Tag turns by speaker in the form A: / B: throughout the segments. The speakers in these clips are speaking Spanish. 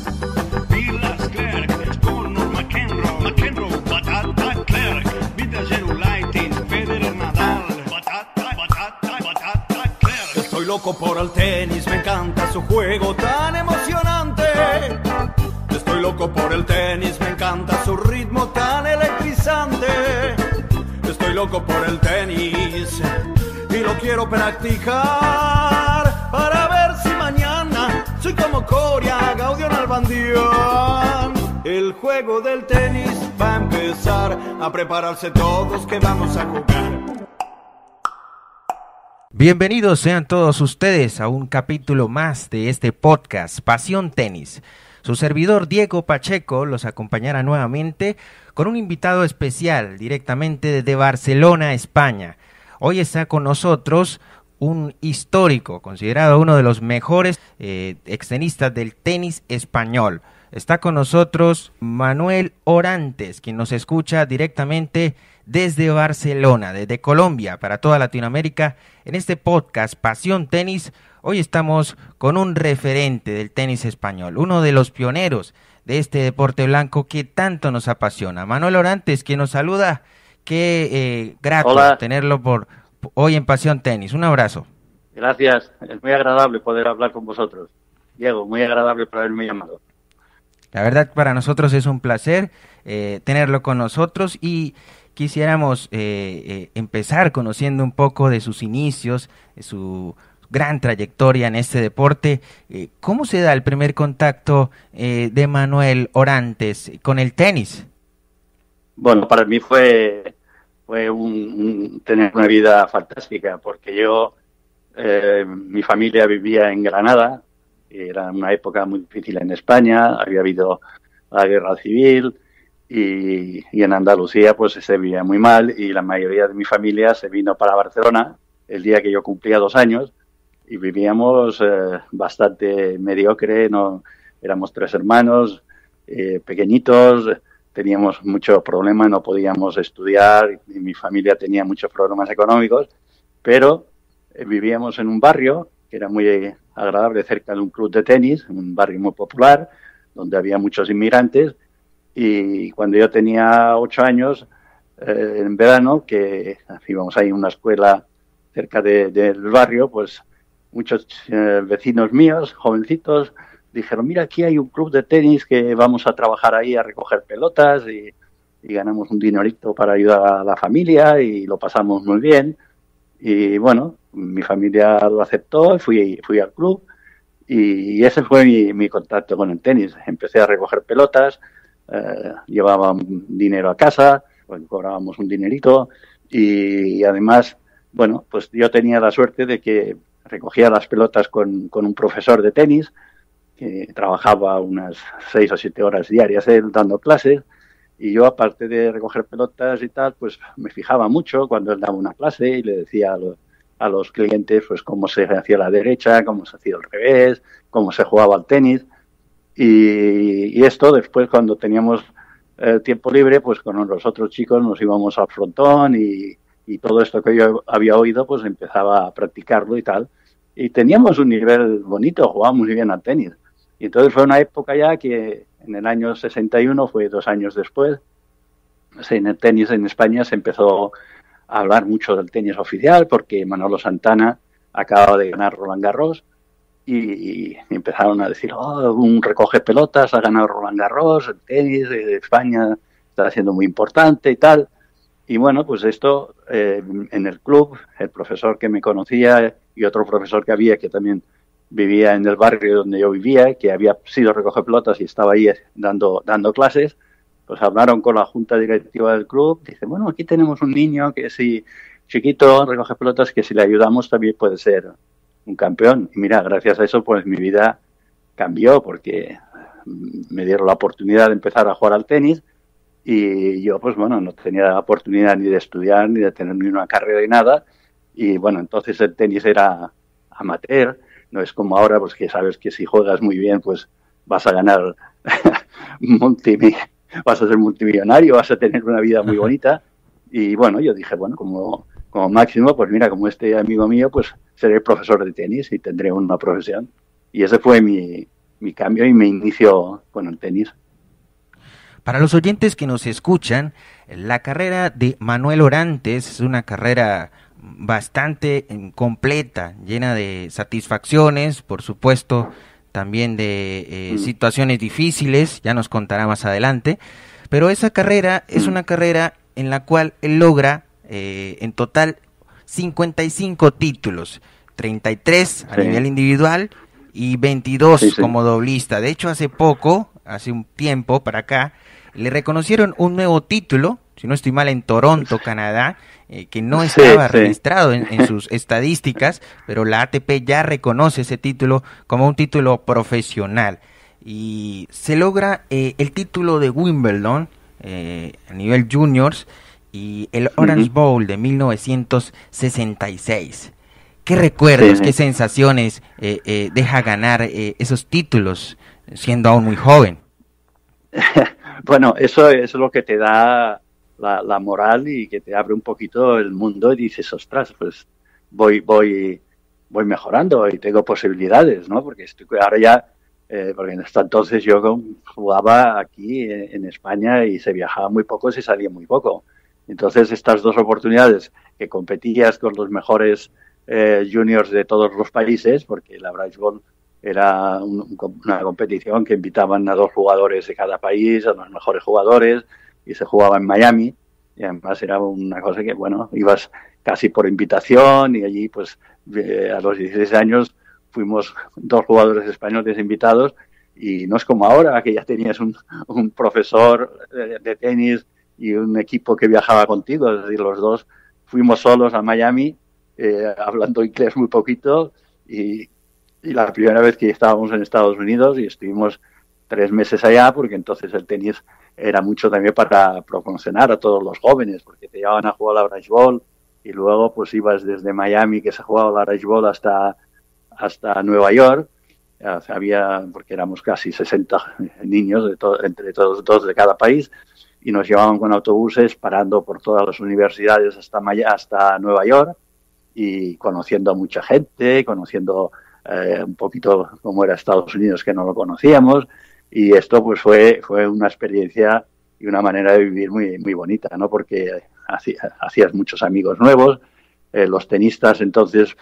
A: Vilas Clerc, Connor McEnroe, Batata Clerc, Vitas Gerulaitis, Federer Nadal, Batata Clerc. Estoy loco por el tenis, me encanta su juego tan emocionante. Estoy loco por el tenis, me encanta su ritmo tan electrizante. Estoy loco por el tenis y lo quiero practicar para ver si mañana soy como Coria, Gaudio Nalbandián. El juego del tenis va a empezar, a prepararse todos que vamos a jugar.
B: Bienvenidos sean todos ustedes a un capítulo más de este podcast Pasión Tenis. Su servidor Diego Pacheco los acompañará nuevamente con un invitado especial directamente desde Barcelona, España. Hoy está con nosotros un histórico, considerado uno de los mejores extenistas del tenis español. Está con nosotros Manuel Orantes, quien nos escucha directamente desde Barcelona, desde Colombia, para toda Latinoamérica. En este podcast Pasión Tenis, hoy estamos con un referente del tenis español, uno de los pioneros de este deporte blanco que tanto nos apasiona. Manuel Orantes, quien nos saluda, qué grato
C: Hola.
B: Tenerlo por hoy en Pasión Tenis. Un abrazo.
C: Gracias, es muy agradable poder hablar con vosotros. Diego, muy agradable por haberme llamado.
B: La verdad, para nosotros es un placer tenerlo con nosotros y quisiéramos empezar conociendo un poco de sus inicios, de su gran trayectoria en este deporte. ¿Cómo se da el primer contacto de Manuel Orantes con el tenis?
C: Bueno, para mí fue tener una vida fantástica, porque yo, mi familia vivía en Granada, y era una época muy difícil en España, había habido la guerra civil, y en Andalucía pues se vivía muy mal, y la mayoría de mi familia se vino para Barcelona el día que yo cumplía 2 años, y vivíamos bastante mediocre, no éramos 3 hermanos, pequeñitos, teníamos muchos problemas, no podíamos estudiar, y mi familia tenía muchos problemas económicos, pero vivíamos en un barrio que era muy agradable, cerca de un club de tenis, un barrio muy popular, donde había muchos inmigrantes, y cuando yo tenía 8 años, en verano, que íbamos ahí a una escuela cerca del barrio, pues muchos vecinos míos, jovencitos, dijeron, mira, aquí hay un club de tenis que vamos a trabajar ahí a recoger pelotas y ganamos un dinerito para ayudar a la familia y lo pasamos muy bien. Y bueno, mi familia lo aceptó, fui al club y ese fue mi contacto con el tenis. Empecé a recoger pelotas, llevaba dinero a casa, pues, cobrábamos un dinerito y además, bueno, pues yo tenía la suerte de que recogía las pelotas con un profesor de tenis que trabajaba unas 6 o 7 horas diarias él dando clases, y yo, aparte de recoger pelotas y tal, pues me fijaba mucho cuando él daba una clase y le decía a los clientes pues cómo se hacía la derecha, cómo se hacía al revés, cómo se jugaba al tenis. Y esto después, cuando teníamos tiempo libre, pues con los otros chicos nos íbamos al frontón y todo esto que yo había oído, pues empezaba a practicarlo y tal. Y teníamos un nivel bonito, jugábamos muy bien al tenis. Y entonces fue una época ya que en el año 61, fue 2 años después, en el tenis en España se empezó a hablar mucho del tenis oficial porque Manolo Santana acababa de ganar Roland Garros y empezaron a decir, un recoge pelotas ha ganado Roland Garros, el tenis de España está siendo muy importante y tal. Y bueno, pues esto en el club, el profesor que me conocía y otro profesor que había que también vivía en el barrio donde yo vivía, que había sido recoger pelotas y estaba ahí dando clases, pues hablaron con la junta directiva del club, dice, bueno, aquí tenemos un niño que si chiquito recoge pelotas, que si le ayudamos también puede ser un campeón. Y mira, gracias a eso pues mi vida cambió, porque me dieron la oportunidad de empezar a jugar al tenis y yo pues bueno, no tenía la oportunidad ni de estudiar ni de tener ni una carrera ni nada, y bueno, entonces el tenis era amateur. No es como ahora, pues que sabes que si juegas muy bien, pues vas a ganar vas a ser multimillonario, vas a tener una vida muy bonita. Y bueno, yo dije, bueno, como máximo, pues mira, como este amigo mío, pues seré profesor de tenis y tendré una profesión. Y ese fue mi mi cambio y mi inicio con el tenis.
B: Para los oyentes que nos escuchan, la carrera de Manuel Orantes es una carrera bastante completa, llena de satisfacciones, por supuesto, también de situaciones difíciles, ya nos contará más adelante, pero esa carrera es una carrera en la cual él logra en total 55 títulos, 33 a nivel individual y 22 como doblista. De hecho, hace un tiempo para acá, le reconocieron un nuevo título, si no estoy mal, en Toronto, Canadá, que no estaba registrado en sus estadísticas, pero la ATP ya reconoce ese título como un título profesional. Y se logra el título de Wimbledon a nivel juniors y el Orange Bowl de 1966. ¿Qué recuerdos, qué sensaciones deja ganar esos títulos siendo aún muy joven?
C: Bueno, eso es lo que te da la moral y que te abre un poquito el mundo y dices, ostras, pues voy mejorando y tengo posibilidades, ¿no? Porque ahora ya, porque hasta entonces yo jugaba aquí en España y se viajaba muy poco, se salía muy poco. Entonces estas dos oportunidades que competías con los mejores juniors de todos los países, porque la Orange Bowl era una competición que invitaban a 2 jugadores de cada país, a los mejores jugadores, y se jugaba en Miami, y además era una cosa que, bueno, ibas casi por invitación, y allí, pues, a los 16 años fuimos 2 jugadores españoles invitados, y no es como ahora, que ya tenías un profesor de tenis y un equipo que viajaba contigo, es decir, los 2 fuimos solos a Miami, hablando inglés muy poquito, y la primera vez que estábamos en Estados Unidos y estuvimos 3 meses allá, porque entonces el tenis era mucho también para promocionar a todos los jóvenes, porque te llevaban a jugar la Orange Bowl y luego pues ibas desde Miami, que se jugaba la Orange Bowl, hasta Nueva York. Porque éramos casi 60 niños entre todos 2 de cada país, y nos llevaban con autobuses parando por todas las universidades hasta Nueva York y conociendo a mucha gente, conociendo un poquito cómo era Estados Unidos, que no lo conocíamos, y esto pues fue una experiencia y una manera de vivir muy, muy bonita, ¿no? Porque hacías muchos amigos nuevos, los tenistas entonces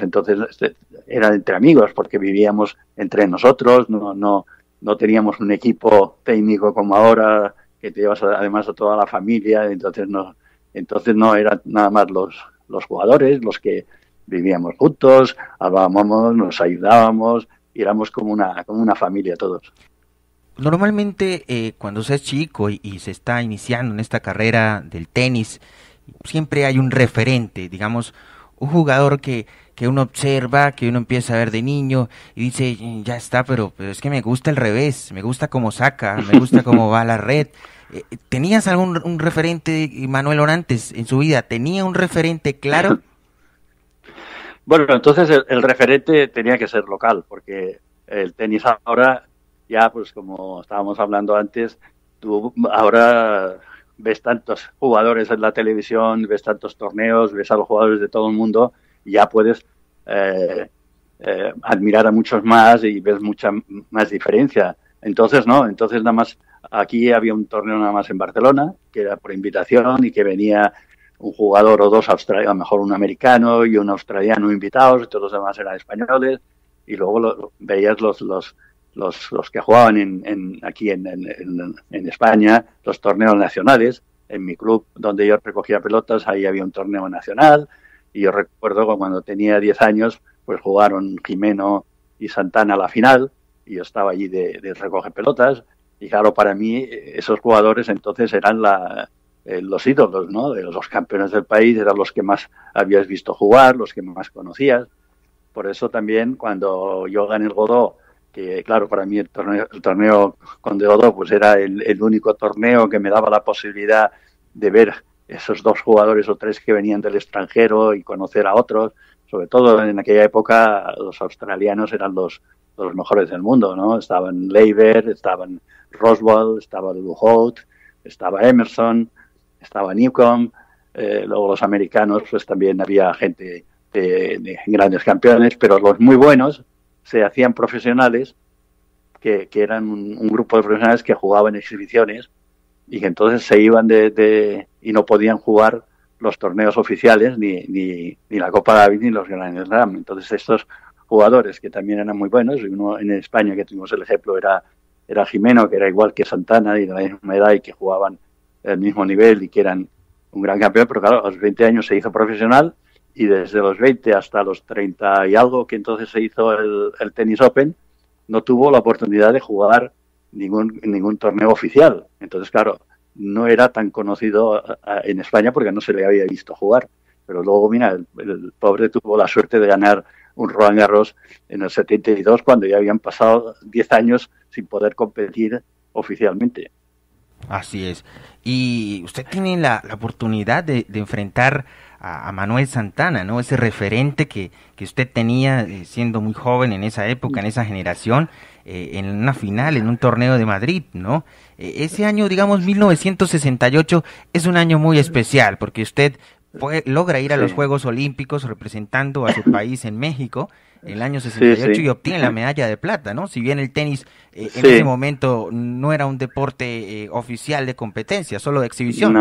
C: eran entre amigos, porque vivíamos entre nosotros, no teníamos un equipo técnico como ahora, que te llevas además a toda la familia, entonces no eran nada más los jugadores los que vivíamos juntos, hablábamos, nos ayudábamos, y éramos como una familia todos.
B: Normalmente cuando se es chico y se está iniciando en esta carrera del tenis, siempre hay un referente, digamos, un jugador que uno observa, que uno empieza a ver de niño y dice, ya está, pero es que me gusta el revés, me gusta cómo saca, me gusta cómo va a la red. ¿Tenías un referente, Manuel Orantes, en su vida? ¿Tenía un referente claro?
C: Bueno, entonces el referente tenía que ser local, porque el tenis ahora, ya pues como estábamos hablando antes, tú ahora ves tantos jugadores en la televisión, ves tantos torneos, ves a los jugadores de todo el mundo, y ya puedes admirar a muchos más y ves mucha más diferencia. Entonces nada más, aquí había un torneo nada más en Barcelona, que era por invitación y que venía un jugador o 2 australianos, a lo mejor un americano y un australiano invitados, y todos los demás eran españoles, y luego veías los que jugaban aquí en España, los torneos nacionales. En mi club donde yo recogía pelotas, ahí había un torneo nacional, y yo recuerdo que cuando tenía 10 años, pues jugaron Jimeno y Santana a la final, y yo estaba allí de recoger pelotas, y claro, para mí esos jugadores entonces eran los ídolos, ¿no? De los campeones del país, eran los que más habías visto jugar, los que más conocías. Por eso también cuando yo gané el Godó, que claro, para mí el torneo con de Godó pues era el único torneo que me daba la posibilidad de ver esos 2 jugadores o 3 que venían del extranjero y conocer a otros. Sobre todo en aquella época los australianos eran los mejores del mundo, ¿no? Estaban Leiber, estaban Roswell, estaba Lou Holt, estaba Emerson, estaba Newcomb, luego los americanos pues también había gente de grandes campeones, pero los muy buenos se hacían profesionales que eran un grupo de profesionales que jugaban exhibiciones y que entonces se iban y no podían jugar los torneos oficiales, ni la Copa Davis ni los Grand Slam. Entonces estos jugadores, que también eran muy buenos, y uno en España que tuvimos el ejemplo era Jimeno, que era igual que Santana y de la misma edad y que jugaban al mismo nivel y que eran un gran campeón, pero claro, a los 20 años se hizo profesional y desde los 20 hasta los 30 y algo, que entonces se hizo el Tennis Open, no tuvo la oportunidad de jugar ningún torneo oficial. Entonces, claro, no era tan conocido en España porque no se le había visto jugar. Pero luego, mira, el pobre tuvo la suerte de ganar un Roland Garros en el 72, cuando ya habían pasado 10 años sin poder competir oficialmente.
B: Así es. Y usted tiene la oportunidad de enfrentar a Manuel Santana, ¿no? Ese referente que usted tenía siendo muy joven en esa época, en esa generación, en una final, en un torneo de Madrid, ¿no? Ese año, digamos, 1968, es un año muy especial, porque usted logra ir a los Juegos Olímpicos representando a su país en México en el año 68 y obtiene la medalla de plata, ¿no? Si bien el tenis en ese momento no era un deporte oficial de competencia, solo de exhibición.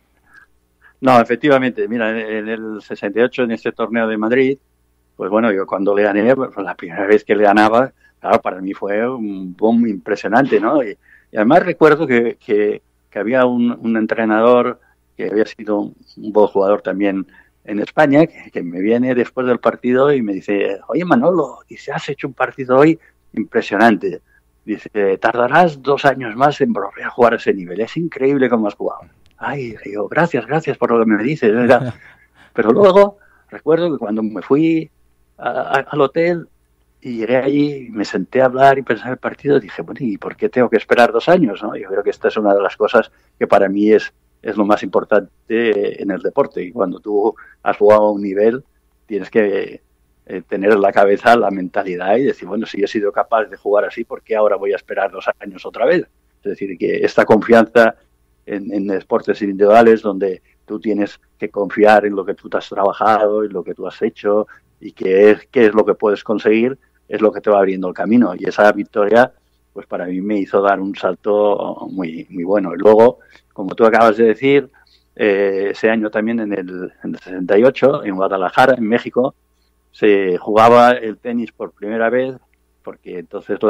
C: No, efectivamente. Mira, en el 68, en este torneo de Madrid, pues bueno, yo cuando le gané, pues la primera vez que le ganaba, claro, para mí fue un boom impresionante, ¿no? Y además recuerdo que había un entrenador que había sido un buen jugador también en España, que me viene después del partido y me dice: oye, Manolo, dice, has hecho un partido hoy impresionante. Dice, tardarás 2 años más en volver a jugar a ese nivel. Es increíble cómo has jugado. Ay, digo, gracias por lo que me dices. Pero luego recuerdo que cuando me fui al hotel y llegué allí, me senté a hablar y pensar el partido, dije, bueno, ¿y por qué tengo que esperar 2 años? ¿No? Yo creo que esta es una de las cosas que para mí es lo más importante en el deporte. Y cuando tú has jugado a un nivel, tienes que tener en la cabeza la mentalidad y decir, bueno, si he sido capaz de jugar así, ¿por qué ahora voy a esperar 2 años otra vez? Es decir, que esta confianza en deportes individuales, donde tú tienes que confiar en lo que tú te has trabajado, en lo que tú has hecho y qué es lo que puedes conseguir, es lo que te va abriendo el camino. Y esa victoria, pues para mí me hizo dar un salto muy, muy bueno. Y luego, como tú acabas de decir, ese año también en el 68, en Guadalajara, en México, se jugaba el tenis por primera vez, porque entonces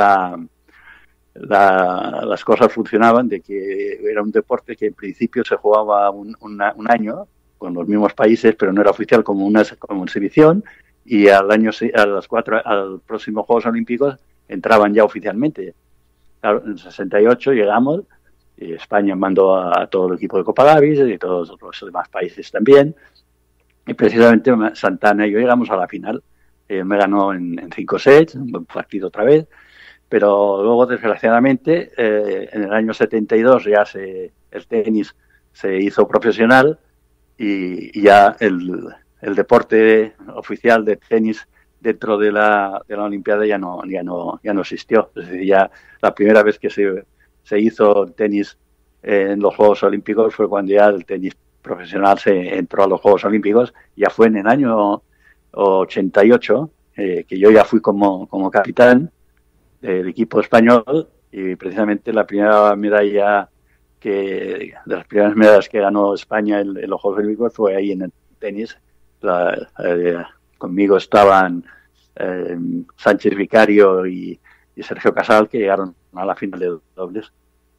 C: las cosas funcionaban de que era un deporte que en principio se jugaba un año con los mismos países, pero no era oficial, como exhibición, y al próximo Juegos Olímpicos entraban ya oficialmente. Claro, en el 68 llegamos, y España mandó a todo el equipo de Copa Davis y todos los demás países también, y precisamente Santana y yo llegamos a la final. Me ganó en 5 sets, un buen partido otra vez, pero luego, desgraciadamente, en el año 72 ya el tenis se hizo profesional y ya el deporte oficial de tenis dentro de la Olimpiada ya no existió. Es decir, ya la primera vez que se hizo tenis en los Juegos Olímpicos fue cuando ya el tenis profesional se entró a los Juegos Olímpicos. Ya fue en el año 88, que yo ya fui como capitán del equipo español, y precisamente la primera medalla de las primeras medallas que ganó España en los Juegos Olímpicos fue ahí en el tenis. Conmigo estaban Sánchez Vicario y Sergio Casal, que llegaron a la final de dobles.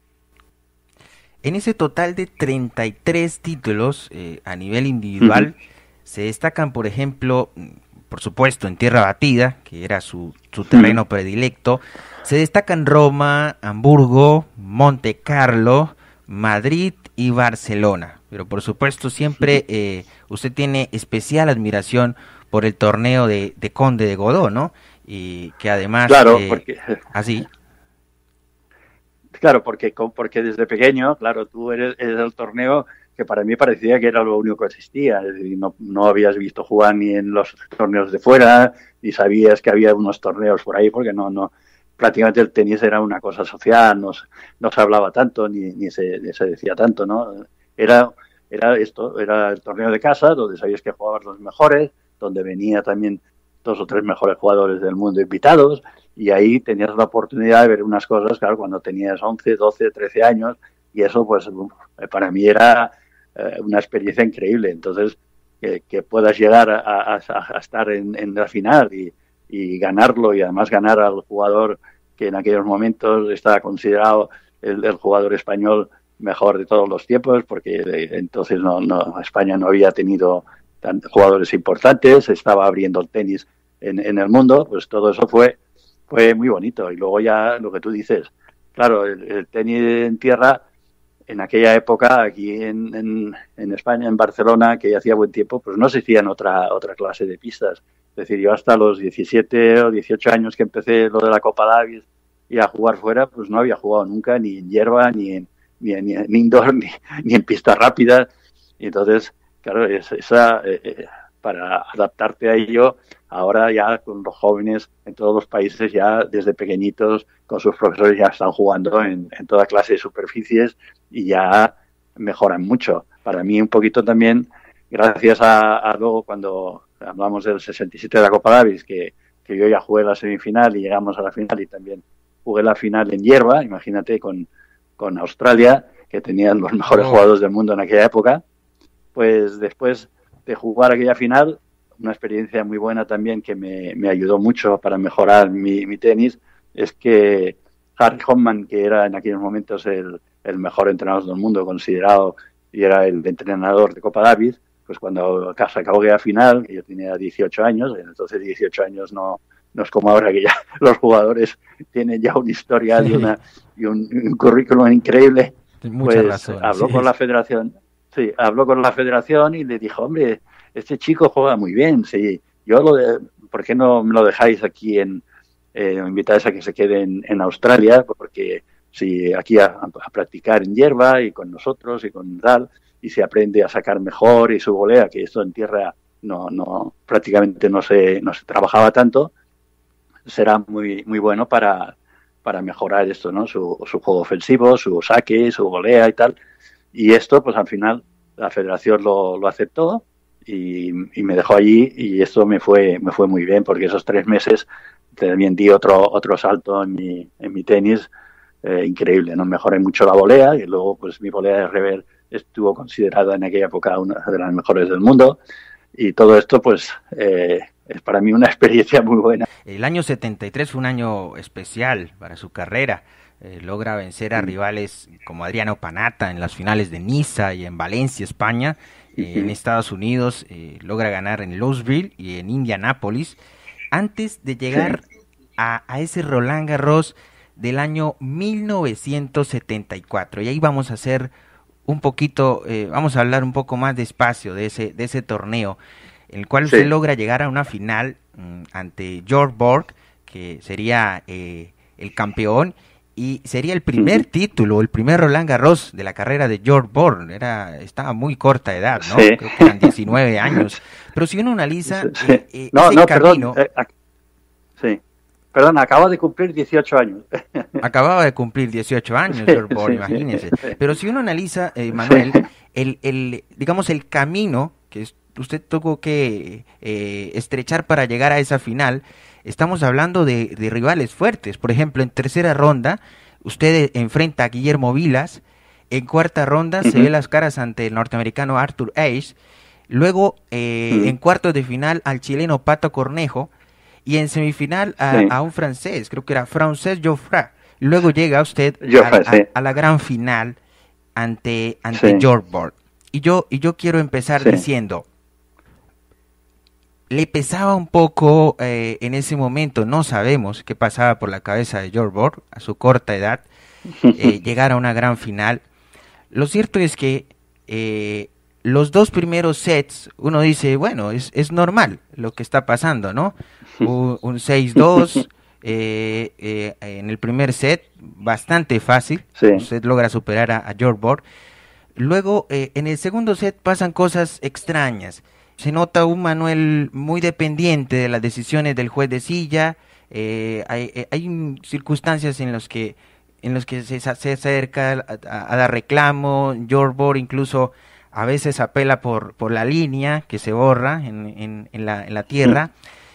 B: En ese total de 33 títulos a nivel individual, se destacan, por ejemplo, por supuesto, en tierra batida, que era su terreno predilecto, se destacan Roma, Hamburgo, Monte Carlo, Madrid y Barcelona. Pero por supuesto siempre usted tiene especial admiración por el torneo de Conde de Godó, ¿no? Y que además...
C: Claro, porque...
B: ¿Así?
C: Claro, porque desde pequeño, claro, tú eres el torneo que para mí parecía que era lo único que existía. Es decir, no habías visto jugar ni en los torneos de fuera, ni sabías que había unos torneos por ahí, porque no prácticamente el tenis era una cosa social, no se hablaba tanto, ni se decía tanto, ¿no? Era el torneo de casa, donde sabías que jugaban los mejores, donde venía también 2 o 3 mejores jugadores del mundo invitados, y ahí tenías la oportunidad de ver unas cosas, claro, cuando tenías 11, 12, 13 años, y eso pues para mí era una experiencia increíble. Entonces, que puedas llegar a estar en la final y ganarlo, y además ganar al jugador que en aquellos momentos estaba considerado el jugador español mejor de todos los tiempos, porque entonces España no había tenido jugadores importantes, estaba abriendo el tenis en el mundo, pues todo eso fue muy bonito. Y luego ya lo que tú dices, claro, el tenis en tierra en aquella época, aquí en España, en Barcelona, que hacía buen tiempo, pues no se hacían otra clase de pistas. Es decir, yo hasta los 17 o 18 años que empecé lo de la Copa Davis y a jugar fuera, pues no había jugado nunca ni en hierba, ni en indoor, ni en pistas rápidas. Y entonces, claro, para adaptarte a ello, ahora ya con los jóvenes en todos los países, ya desde pequeñitos, con sus profesores ya están jugando en toda clase de superficies y ya mejoran mucho. Para mí un poquito también, gracias a luego cuando hablamos del 67 de la Copa Davis, que yo ya jugué la semifinal y llegamos a la final, y también jugué la final en hierba, imagínate, con Australia, que tenían los mejores jugadores del mundo en aquella época. Pues después de jugar aquella final, una experiencia muy buena también que me ayudó mucho para mejorar mi tenis, es que Harry Hoffman, que era en aquellos momentos el mejor entrenador del mundo considerado y era el entrenador de Copa Davis, pues cuando se acabó aquella final, que yo tenía 18 años, entonces 18 años no es como ahora, que ya los jugadores tienen ya una historia y un currículum increíble.
B: Muchas razones,
C: habló con la federación. Sí, habló con la federación y le dijo, hombre, este chico juega muy bien, sí, ¿por qué no me lo dejáis aquí me invitáis a que se quede en Australia? Porque si aquí a practicar en hierba y con nosotros y con tal, y se aprende a sacar mejor y su volea, que esto en tierra prácticamente no se trabajaba tanto, será muy muy bueno para mejorar esto, ¿no? Su juego ofensivo, su saque, su volea y tal. Y esto, pues al final, la federación lo aceptó y me dejó allí, y esto me fue muy bien, porque esos 3 meses también di otro salto en mi tenis increíble, ¿no? Mejoré mucho la volea, y luego pues mi volea de rever estuvo considerada en aquella época una de las mejores del mundo, y todo esto pues es para mí una experiencia muy buena.
B: El año 73 fue un año especial para su carrera. Logra vencer a rivales como Adriano Panatta en las finales de Niza y en Valencia, España. En Estados Unidos logra ganar en Louisville y en Indianápolis, antes de llegar a ese Roland Garros del año 1974. Y ahí vamos a hacer un poquito, vamos a hablar un poco más despacio de ese torneo, en el cual se logra llegar a una final ante Björn Borg, que sería el campeón, y sería el primer título, el primer Roland Garros de la carrera de Björn Borg. Estaba muy corta edad, ¿no? Creo que eran 19 años. Pero si uno analiza ese camino...
C: Perdón, acaba de cumplir 18 años.
B: Acababa de cumplir 18 años, Björn Borg, imagínense. Pero si uno analiza, Manuel, digamos el camino que usted tuvo que estrechar para llegar a esa final, estamos hablando de rivales fuertes. Por ejemplo, en tercera ronda, usted enfrenta a Guillermo Vilas. En cuarta ronda se ve las caras ante el norteamericano Arthur Ashe. Luego, en cuartos de final, al chileno Pato Cornejo. Y en semifinal a un francés, creo que era Frances Joffre. Luego llega usted a la gran final ante Björn Borg. Y yo quiero empezar diciendo, le pesaba un poco en ese momento, no sabemos qué pasaba por la cabeza de Björn Borg a su corta edad, llegar a una gran final. Lo cierto es que los 2 primeros sets, uno dice, bueno, es normal lo que está pasando, ¿no? Un 6-2 en el primer set, bastante fácil, usted logra superar a Björn Borg. Luego, en el segundo set pasan cosas extrañas. Se nota un Manuel muy dependiente de las decisiones del juez de silla. Hay circunstancias en los que se acerca a dar reclamo. Björn Borg incluso a veces apela por la línea que se borra en la tierra.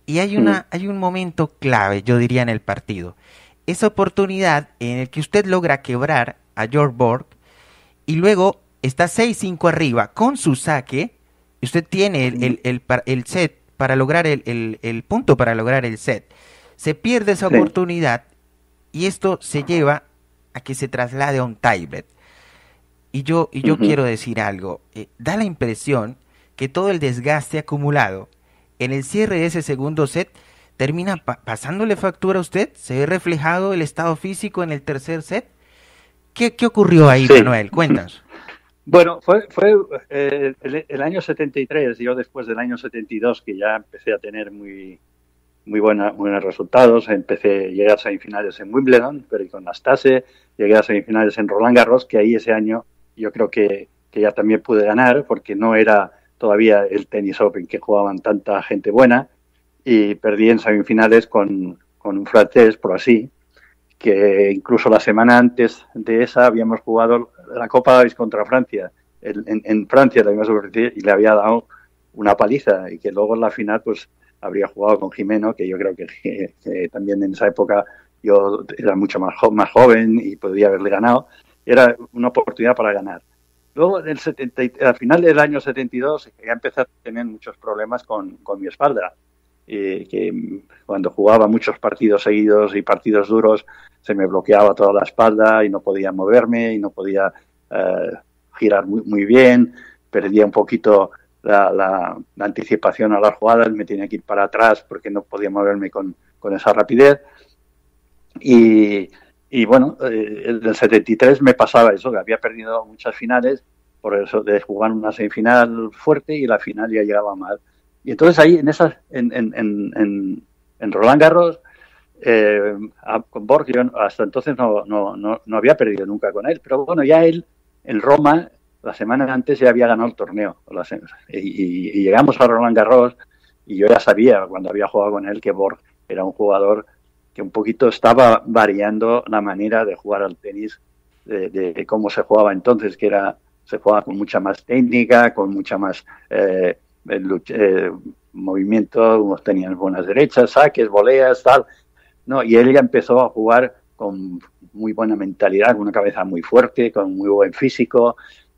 B: Y hay un momento clave, yo diría, en el partido. Esa oportunidad en el que usted logra quebrar a Björn Borg y luego está 6-5 arriba con su saque. Y usted tiene el set para lograr el punto para lograr el set. Se pierde esa oportunidad y esto se lleva a que se traslade a un tiebreak. Y yo quiero decir algo. Da la impresión que todo el desgaste acumulado en el cierre de ese segundo set termina pasándole factura a usted. ¿Se ve reflejado el estado físico en el tercer set? ¿Qué ocurrió ahí, Manuel? Cuéntanos.
C: Bueno, fue el año 73, yo después del año 72, que ya empecé a tener muy buenos resultados. Llegué a semifinales en Wimbledon, pero con Nastase, llegué a semifinales en Roland Garros, que ahí ese año yo creo que ya también pude ganar, porque no era todavía el Tennis Open que jugaban tanta gente buena, y perdí en semifinales con un francés, por así, que incluso la semana antes de esa habíamos jugado la Copa Davis contra Francia. En Francia le habíamos ofrecido y le había dado una paliza, y que luego en la final pues habría jugado con Jimeno, que yo creo que también en esa época yo era mucho más joven y podría haberle ganado. Era una oportunidad para ganar. Luego, al final del año 72, ya empecé a tener muchos problemas con mi espalda. Que cuando jugaba muchos partidos seguidos y partidos duros, se me bloqueaba toda la espalda y no podía moverme y no podía girar muy bien. Perdía un poquito la anticipación a las jugadas, me tenía que ir para atrás porque no podía moverme con esa rapidez. Y bueno, en el 73 me pasaba eso, que había perdido muchas finales, por eso de jugar una semifinal fuerte y la final ya llegaba mal. Y entonces ahí, en Roland Garros, con Borg, yo hasta entonces no había perdido nunca con él, pero bueno, ya él en Roma, la semana antes ya había ganado el torneo. Y llegamos a Roland Garros y yo ya sabía, cuando había jugado con él, que Borg era un jugador que un poquito estaba variando la manera de jugar al tenis, de cómo se jugaba entonces, que se jugaba con mucha más técnica, con mucha más movimiento, unos tenían buenas derechas, saques, voleas, tal, ¿no? Y él ya empezó a jugar con muy buena mentalidad, con una cabeza muy fuerte, con muy buen físico,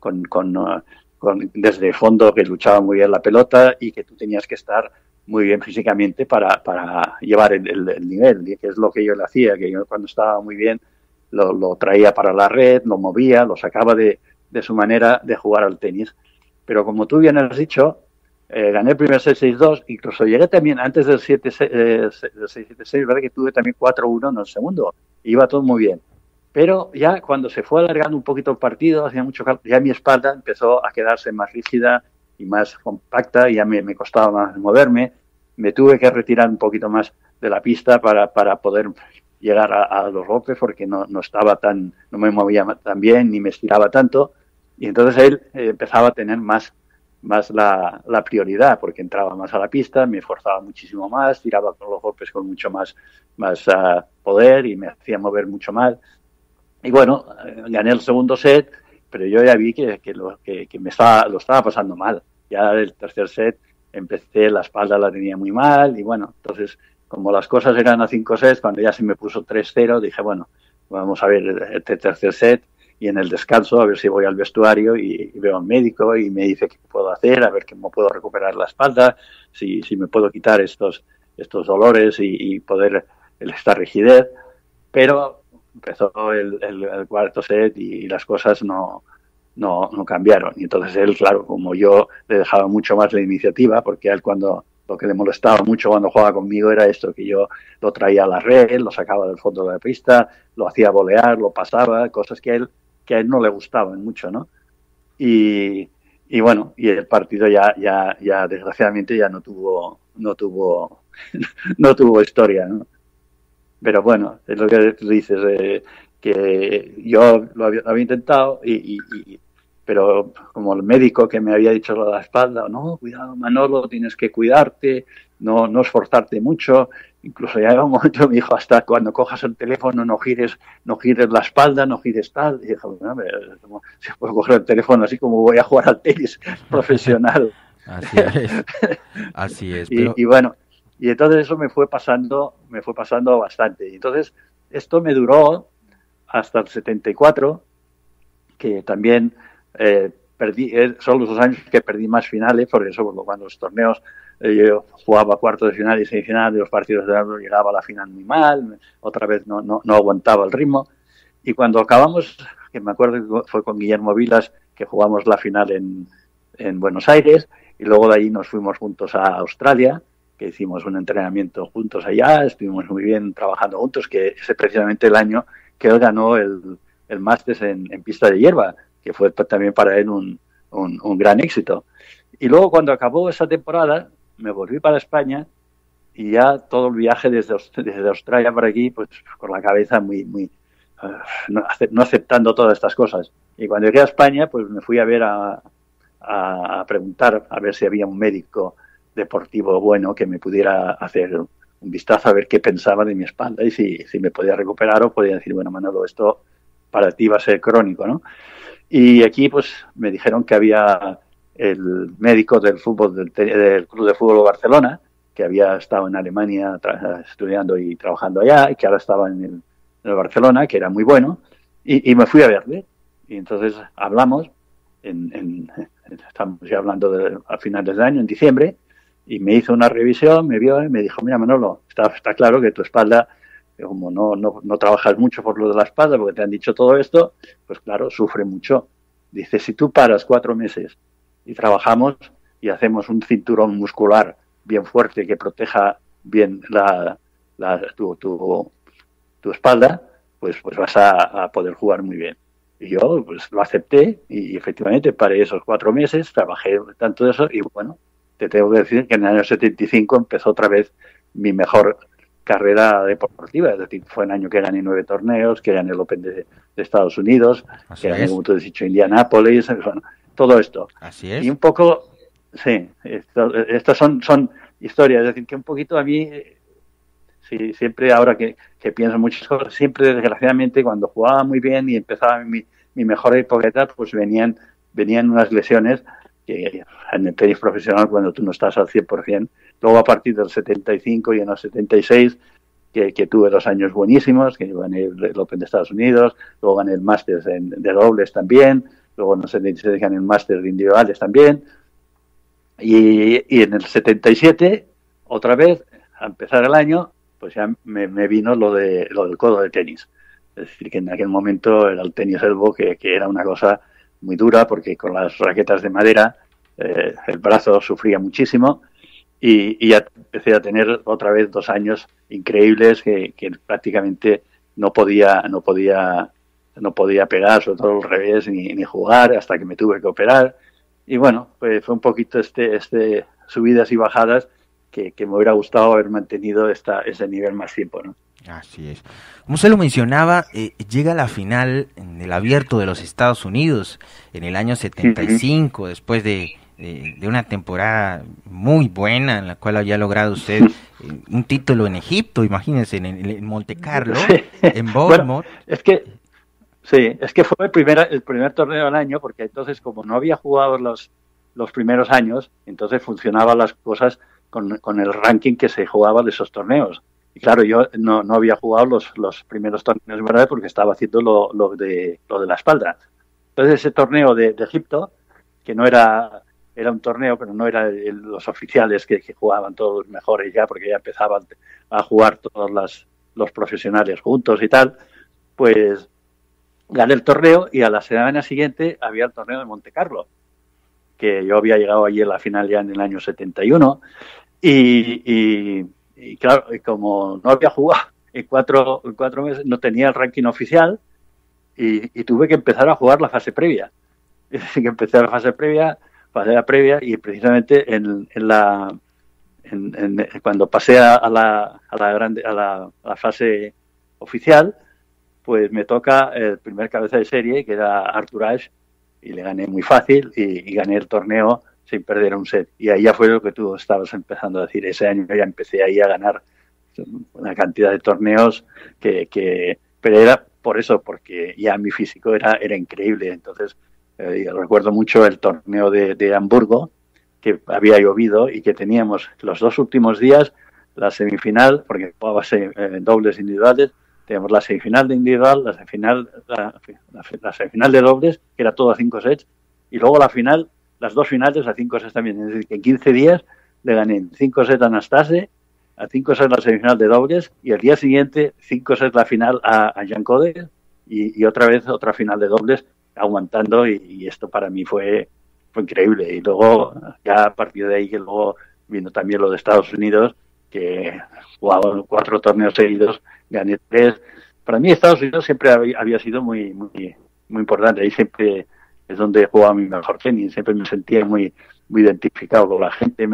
C: desde el fondo, que luchaba muy bien la pelota y que tú tenías que estar muy bien físicamente para llevar el nivel, que es lo que yo le hacía, que yo cuando estaba muy bien lo traía para la red, lo movía, lo sacaba de su manera de jugar al tenis. Pero como tú bien has dicho, gané el primer set 6-2, incluso llegué también antes del 6-7-6, ¿verdad? Que tuve también 4-1 en el segundo, iba todo muy bien. Pero ya cuando se fue alargando un poquito el partido, hacía mucho calor, ya mi espalda empezó a quedarse más rígida y más compacta, y ya me costaba más moverme. Me tuve que retirar un poquito más de la pista para poder llegar a los golpes, porque no me movía tan bien ni me estiraba tanto. Y entonces él empezaba a tener más la prioridad, porque entraba más a la pista, me esforzaba muchísimo más, tiraba con los golpes con mucho más poder y me hacía mover mucho más. Y bueno, gané el segundo set, pero yo ya vi que lo estaba pasando mal. Ya el tercer set empecé, la espalda la tenía muy mal, y bueno, entonces como las cosas eran a 5 sets, cuando ya se me puso 3-0, dije, bueno, vamos a ver este tercer set, y en el descanso a ver si voy al vestuario y veo a un médico y me dice qué puedo hacer, a ver cómo puedo recuperar la espalda, si me puedo quitar estos dolores y poder esta rigidez. Pero empezó el cuarto set y las cosas no cambiaron. Y entonces él, claro, como yo le dejaba mucho más la iniciativa, porque a él lo que le molestaba mucho cuando jugaba conmigo era esto, que yo lo traía a la red, lo sacaba del fondo de la pista, lo hacía volear, lo pasaba, cosas que a él no le gustaban mucho, ¿no? Y bueno, y el partido ya desgraciadamente ya no tuvo historia, ¿no? Pero bueno, es lo que tú dices, que yo lo había intentado, pero como el médico que me había dicho lo de la espalda, no, cuidado Manolo, tienes que cuidarte, no esforzarte mucho. Incluso ya llegó un momento, me dijo, hasta cuando cojas el teléfono no gires la espalda, no gires tal. Y dije, bueno, si puedo coger el teléfono así como voy a jugar al tenis profesional.
B: Así es. Pero...
C: y bueno, Y entonces eso me fue pasando bastante. Y entonces esto me duró hasta el 74, que también perdí, son los 2 años que perdí más finales, por eso cuando los torneos yo jugaba cuartos de final y semifinal, y los partidos de llegaba a la final muy mal, otra vez no aguantaba el ritmo. Y cuando acabamos, que me acuerdo que fue con Guillermo Vilas, que jugamos la final en Buenos Aires, y luego de ahí nos fuimos juntos a Australia, que hicimos un entrenamiento juntos allá, estuvimos muy bien trabajando juntos, que ese precisamente el año que él ganó el Masters en pista de hierba, que fue también para él un gran éxito. Y luego cuando acabó esa temporada, me volví para España y ya todo el viaje desde Australia para aquí, pues con la cabeza muy no aceptando todas estas cosas. Y cuando llegué a España, pues me fui a ver a preguntar a ver si había un médico deportivo bueno que me pudiera hacer un vistazo a ver qué pensaba de mi espalda y si me podía recuperar o podía decir, bueno, Manolo, esto para ti va a ser crónico, ¿no? Y aquí pues me dijeron que había el médico del fútbol del Club de Fútbol de Barcelona, que había estado en Alemania estudiando y trabajando allá y que ahora estaba en el Barcelona, que era muy bueno, y me fui a verle. Y entonces hablamos, estamos ya hablando a finales de año, en diciembre, y me hizo una revisión, me vio y me dijo, mira Manolo, está claro que tu espalda, como no trabajas mucho por lo de la espalda, porque te han dicho todo esto, pues claro, sufre mucho. Dice, si tú paras 4 meses y trabajamos y hacemos un cinturón muscular bien fuerte que proteja bien tu espalda, pues vas a poder jugar muy bien. Y yo pues lo acepté y efectivamente paré esos 4 meses, trabajé tanto de eso y bueno, te tengo que decir que en el año 75 empezó otra vez mi mejor carrera deportiva, es decir, fue el año que gané 9 torneos, que gané el Open de Estados Unidos, que gané, como tú has dicho, Indianápolis, bueno, todo esto.
B: Así es.
C: Y un poco, sí, estas son historias, es decir, que un poquito a mí, sí, siempre ahora que pienso muchas cosas, siempre desgraciadamente cuando jugaba muy bien y empezaba mi mejor época, pues venían unas lesiones que en el tenis profesional cuando tú no estás al 100%, luego a partir del 75 y en el 76 que tuve 2 años buenísimos, que gané el Open de Estados Unidos, luego gané el Masters de dobles también, luego en el 76 gané el Masters de individuales también, y en el 77 otra vez a empezar el año pues ya me vino lo del codo de tenis, es decir que en aquel momento era el tenis elbow que era una cosa muy dura porque con las raquetas de madera el brazo sufría muchísimo y ya empecé a tener otra vez 2 años increíbles que prácticamente no podía pegar, sobre todo al revés, ni jugar hasta que me tuve que operar. Y bueno, pues fue un poquito este subidas y bajadas que me hubiera gustado haber mantenido ese nivel más tiempo, ¿no?
B: Así es. Como usted lo mencionaba, llega a la final en el Abierto de los Estados Unidos en el año 75, después de una temporada muy buena en la cual había logrado usted un título en Egipto, imagínense, en Monte Carlo, en Bournemouth.
C: Bueno, es que fue el primer torneo del año, porque entonces como no había jugado los primeros años, entonces funcionaban las cosas con el ranking que se jugaba de esos torneos. Y claro, yo no había jugado los primeros torneos, ¿verdad? Porque estaba haciendo lo de la espalda. Entonces ese torneo de Egipto, que no era un torneo, pero no era los oficiales que jugaban todos los mejores ya, porque ya empezaban a jugar todos los profesionales juntos y tal, pues gané el torneo y a la semana siguiente había el torneo de Monte Carlo, que yo había llegado allí en la final ya en el año 71 y claro, como no había jugado en cuatro meses, no tenía el ranking oficial y tuve que empezar a jugar la fase previa. Es decir, que empecé la fase previa y precisamente cuando pasé a la fase oficial, pues me toca el primer cabeza de serie, que era Arthur Ashe, y le gané muy fácil y gané el torneo sin perder un set. Y ahí ya fue lo que tú estabas empezando a decir. Ese año ya empecé ahí a ganar una cantidad de torneos pero era por eso, porque ya mi físico era increíble. Entonces, recuerdo mucho el torneo de Hamburgo, que había llovido y que teníamos los 2 últimos días, la semifinal, porque jugaba dobles individuales, teníamos la semifinal de individual, la semifinal de dobles, que era todo a 5 sets, y luego la final, las dos finales a 5 sets también. Es decir, que en 15 días le gané en 5 sets a Nastase, a 5 sets la semifinal de dobles, y el día siguiente 5 sets la final a Jan Code, y otra vez otra final de dobles, aguantando, y esto para mí fue increíble. Y luego, ya a partir de ahí, que luego vino también lo de Estados Unidos, que jugaba 4 torneos seguidos, gané 3. Para mí Estados Unidos siempre había sido muy importante. Ahí siempre es donde jugaba mi mejor tenis. Siempre me sentía muy identificado con la gente,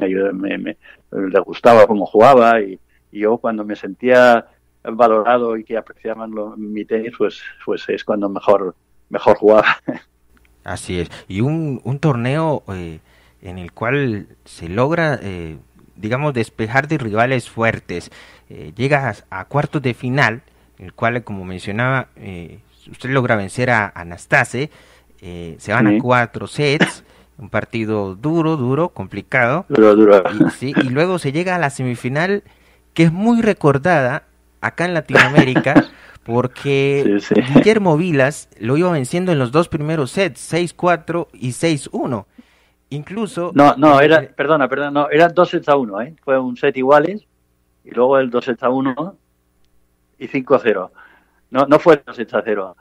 C: le gustaba cómo jugaba, y yo cuando me sentía valorado y que apreciaban mi tenis, pues es cuando mejor jugaba.
B: Así es. Y un torneo en el cual se logra, digamos, despejar de rivales fuertes. Llegas a cuartos de final, en el cual, como mencionaba, usted logra vencer a Nastase, se van a 4 sets, un partido duro, complicado.
C: Duro.
B: Y luego se llega a la semifinal, que es muy recordada acá en Latinoamérica, porque Guillermo Vilas lo iba venciendo en los 2 primeros sets, 6-4 y 6-1. Incluso... No,
C: perdona, eran 2 sets a 1, Fue un set iguales, y luego el 2 sets a 1 y 5-0. No fue el 2 sets a 0.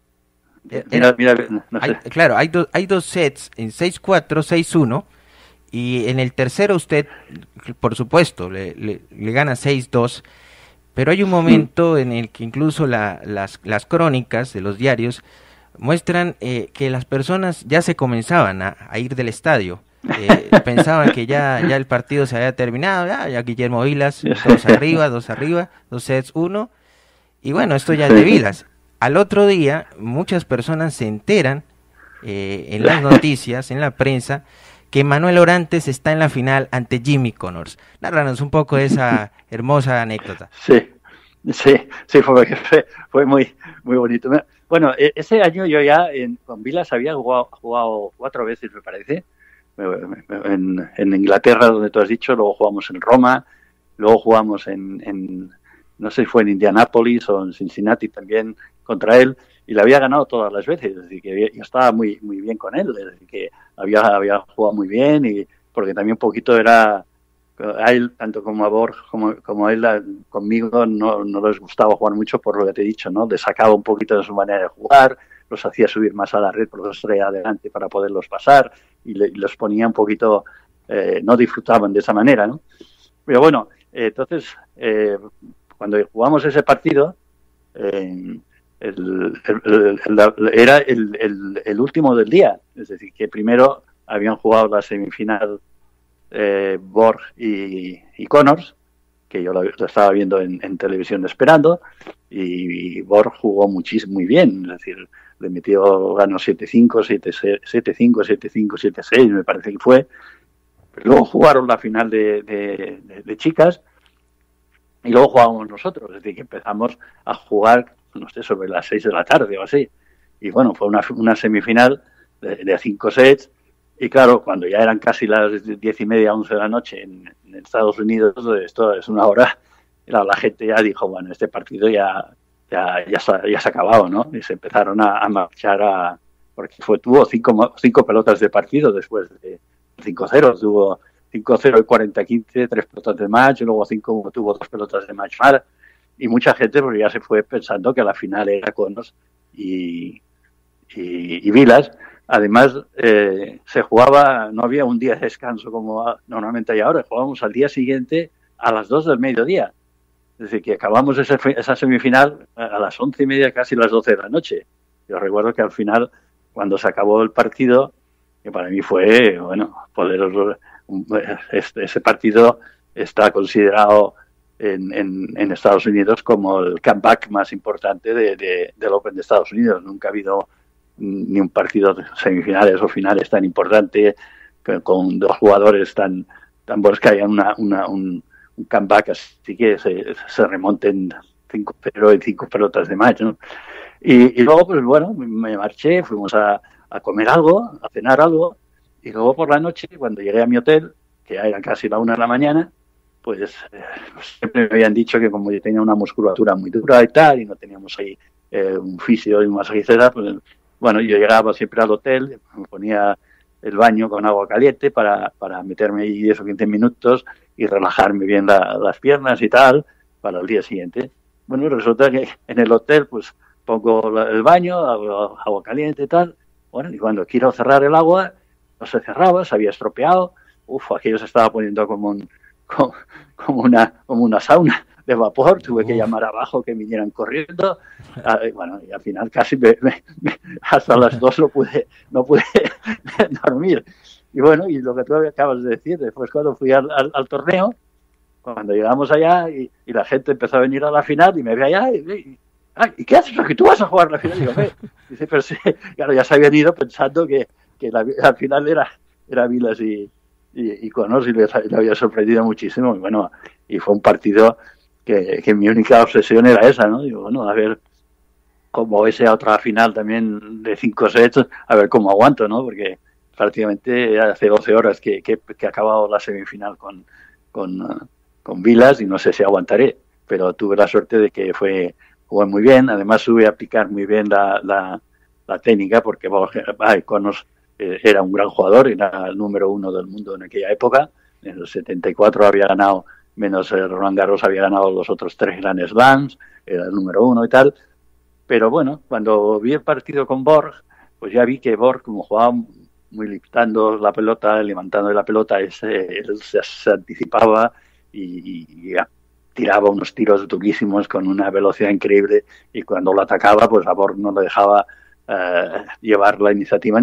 C: Mira, no sé.
B: Claro, hay 2 sets en 6-4, 6-1, y en el tercero usted, por supuesto, le gana 6-2, pero hay un momento en el que incluso las crónicas de los diarios muestran que las personas ya se comenzaban a ir del estadio. Pensaban que ya el partido se había terminado, ya Guillermo Vilas, 2 arriba, 2 sets, 1, y bueno, esto ya es de Vilas. Al otro día, muchas personas se enteran en las noticias, en la prensa, que Manuel Orantes está en la final ante Jimmy Connors. Nárranos un poco esa hermosa anécdota.
C: Sí, fue muy bonito. Bueno, ese año yo ya con Vilas había jugado 4 veces, me parece, en Inglaterra, donde tú has dicho, luego jugamos en Roma, luego jugamos en no sé si fue en Indianápolis o en Cincinnati también contra él, y le había ganado todas las veces, es decir, que yo estaba muy bien con él, es decir, que había jugado muy bien, y porque también un poquito era a él, tanto como a Borg como a él, conmigo no les gustaba jugar mucho, por lo que te he dicho, ¿no? Desacaba un poquito de su manera de jugar, los hacía subir más a la red, por los traía adelante para poderlos pasar, y los ponía un poquito, no disfrutaban de esa manera, ¿no? Pero bueno, entonces, cuando jugamos ese partido, era el último del día, es decir, que primero habían jugado la semifinal Borg y Connors, que yo lo estaba viendo en televisión esperando, y Borg jugó muy bien, es decir, le ganó 7-5, 7-5, 7-5, 7-6, me parece que fue. Luego jugaron la final de chicas, y luego jugábamos nosotros, es decir, que empezamos a jugar, no sé, sobre las 6 de la tarde o así. Y bueno, fue una semifinal de 5 sets, y claro, cuando ya eran casi las 10:30, 11 de la noche en Estados Unidos, esto es una hora, la gente ya dijo, bueno, este partido ya se ha acabado, ¿no? Y se empezaron a marchar porque tuvo 5 pelotas de partido después de 5-0, tuvo 5-0 y 40-15, 3 pelotas de match, y luego 5 tuvo 2 pelotas de match más, y mucha gente pues ya se fue pensando que la final era Connors y Vilas. Además, se jugaba, no había un día de descanso como normalmente hay ahora, jugábamos al día siguiente a las 2 del mediodía. Es decir, que acabamos esa semifinal a las 11:30, casi las 12 de la noche. Yo recuerdo que al final, cuando se acabó el partido, que para mí fue, bueno, ese partido está considerado en Estados Unidos como el comeback más importante del Open de Estados Unidos. Nunca ha habido ni un partido de semifinales o finales tan importante con 2 jugadores tan buenos que hayan un comeback así que se remonten 5-0 y 5 pelotas de match, ¿no? Y luego, pues bueno, me marché, fuimos a comer algo, a cenar algo, y luego por la noche, cuando llegué a mi hotel, que ya era casi la 1 de la mañana, siempre me habían dicho que como yo tenía una musculatura muy dura y tal, y no teníamos ahí un fisio y un masajista, pues bueno, yo llegaba siempre al hotel, me ponía el baño con agua caliente para meterme ahí 10 o 15 minutos y relajarme bien las piernas y tal para el día siguiente. Bueno, resulta que en el hotel pues pongo el baño, agua caliente y tal, bueno, y cuando quiero cerrar el agua no se cerraba, se había estropeado, aquello se estaba poniendo como una sauna de vapor, tuve que llamar abajo que vinieran corriendo, bueno, y al final casi hasta las 2 no pude dormir. Y bueno, y lo que tú acabas de decir, después cuando fui al torneo, cuando llegamos allá y la gente empezó a venir a la final y me ve allá ¿y qué haces? ¿Que tú vas a jugar la final? Y digo, dice, pero sí, claro, ya se habían ido pensando que al final era Vilas y Connors, y le había sorprendido muchísimo. Y bueno, y fue un partido que mi única obsesión era esa, ¿no? Digo, bueno, a ver, como esa otra final también de 5 sets, a ver cómo aguanto, ¿no? Porque prácticamente hace 12 horas que ha acabado la semifinal con Vilas y no sé si aguantaré, pero tuve la suerte de que jugué muy bien, además supe aplicar muy bien la técnica, porque Connors era un gran jugador, era el número 1 del mundo en aquella época, en el 74 había ganado, menos Roland Garros, había ganado los otros 3 Grand Slams, era el número 1 y tal, pero bueno, cuando vi el partido con Borg, pues ya vi que Borg, como jugaba muy levantando la pelota, levantando la pelota, él se anticipaba y tiraba unos tiros durísimos con una velocidad increíble, y cuando lo atacaba, pues a Borg no le dejaba llevar la iniciativa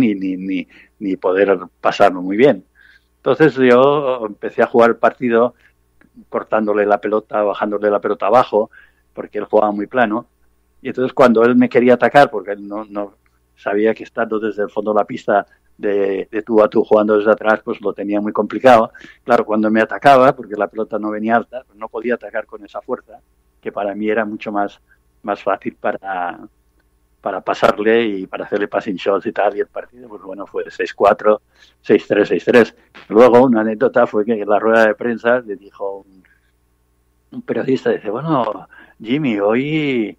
C: ni poder pasarlo muy bien. Entonces yo empecé a jugar el partido cortándole la pelota, bajándole la pelota abajo, porque él jugaba muy plano, y entonces cuando él me quería atacar, porque él no sabía que estando desde el fondo de la pista de tú a tú jugando desde atrás, pues lo tenía muy complicado. Claro, cuando me atacaba, porque la pelota no venía alta, pues no podía atacar con esa fuerza, que para mí era mucho más fácil para pasarle y para hacerle passing shots y tal, y el partido, pues bueno, fue 6-4, 6-3, 6-3. Luego, una anécdota fue que en la rueda de prensa le dijo un periodista, dice, bueno, Jimmy, hoy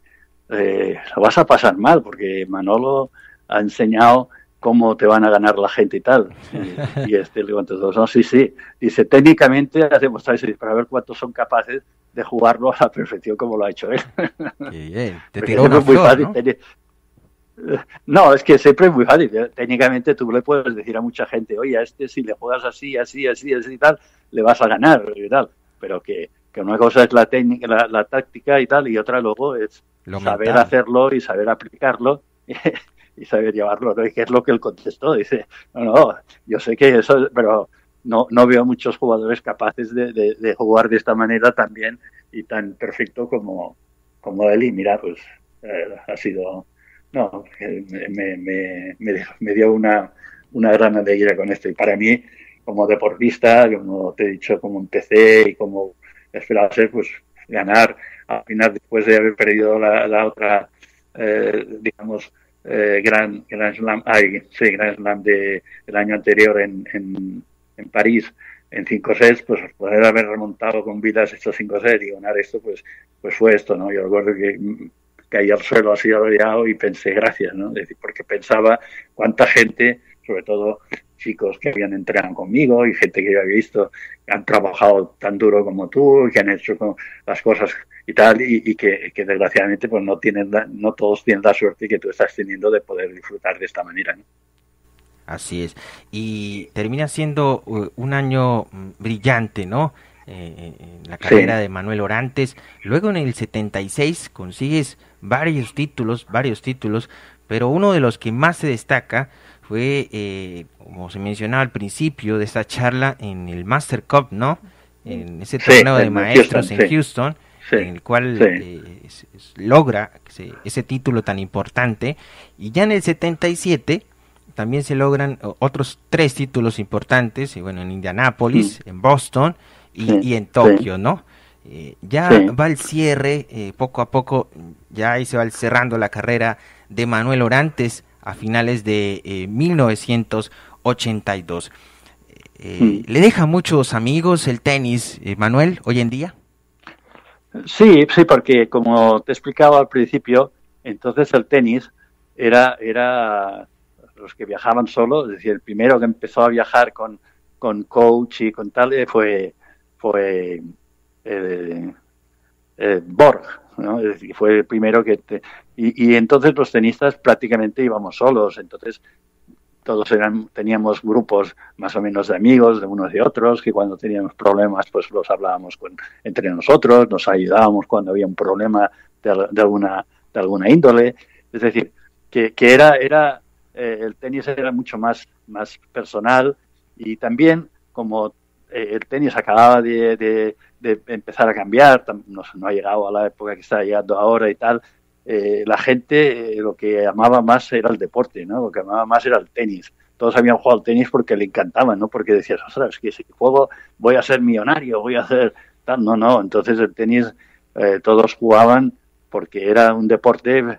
C: lo vas a pasar mal, porque Manolo ha enseñado cómo te van a ganar la gente y tal. Y le levantó todos, no, sí. Dice, técnicamente has demostrado eso, para ver cuántos son capaces de jugarlo a la perfección como lo ha hecho él.
B: Bien, te tiró una
C: muy
B: flor,
C: fácil,
B: ¿no?
C: No, es que siempre es muy fácil. Técnicamente tú le puedes decir a mucha gente, oye, a este si le juegas así y tal, le vas a ganar y tal. Pero que una cosa es la técnica, la táctica y tal, y otra luego es saber hacerlo y saber aplicarlo y saber llevarlo, ¿no? Y que es lo que él contestó. Dice, no, yo sé que eso, pero no veo muchos jugadores capaces de jugar de esta manera tan bien y tan perfecto como él. Y mira, pues ha sido... No, me dio una gran alegría con esto. Y para mí, como deportista, como te he dicho, como empecé y como esperaba ser, pues ganar al final, después de haber perdido la otra, digamos, Grand Slam del año anterior en París, en 5 sets, pues poder haber remontado con Vilas estos 5 sets y ganar esto, pues fue esto, ¿no? Yo recuerdo que caí al suelo así arrollado y pensé gracias, ¿no? Es decir, porque pensaba cuánta gente, sobre todo chicos que habían entrenado conmigo y gente que yo había visto que han trabajado tan duro como tú, que han hecho las cosas y tal, y que desgraciadamente pues no todos tienen la suerte que tú estás teniendo de poder disfrutar de esta manera, ¿no?
B: Así es. Y termina siendo un año brillante, ¿no? En la carrera de Manuel Orantes. Luego en el 76 consigues varios títulos, pero uno de los que más se destaca fue, como se mencionaba al principio de esta charla, en el Master Cup, ¿no? En ese torneo de maestros en Houston, en el cual logra ese título tan importante. Y ya en el 77 también se logran otros 3 títulos importantes, y bueno, en Indianápolis, en Boston y en Tokio, ¿no? Ya va el cierre, poco a poco, ya ahí se va cerrando la carrera de Manuel Orantes a finales de 1982. ¿Le deja muchos amigos el tenis, Manuel, hoy en día?
C: Sí, sí, porque como te explicaba al principio, entonces el tenis era los que viajaban solos, es decir, el primero que empezó a viajar con coach y con tal fue Borg, ¿no? Es decir, fue el primero y entonces los tenistas prácticamente íbamos solos, entonces todos teníamos grupos más o menos de amigos de unos y otros, que cuando teníamos problemas pues los hablábamos entre nosotros, nos ayudábamos cuando había un problema de alguna índole, es decir, que era el tenis era mucho más personal y también como el tenis acababa de empezar a cambiar, no ha llegado a la época que está llegando ahora y tal, la gente lo que amaba más era el deporte, ¿no? Lo que amaba más era el tenis. Todos habían jugado al tenis porque le encantaba, ¿no? Porque decías, ostras, que si juego voy a ser millonario, voy a hacer tal. No. Entonces el tenis todos jugaban porque era un deporte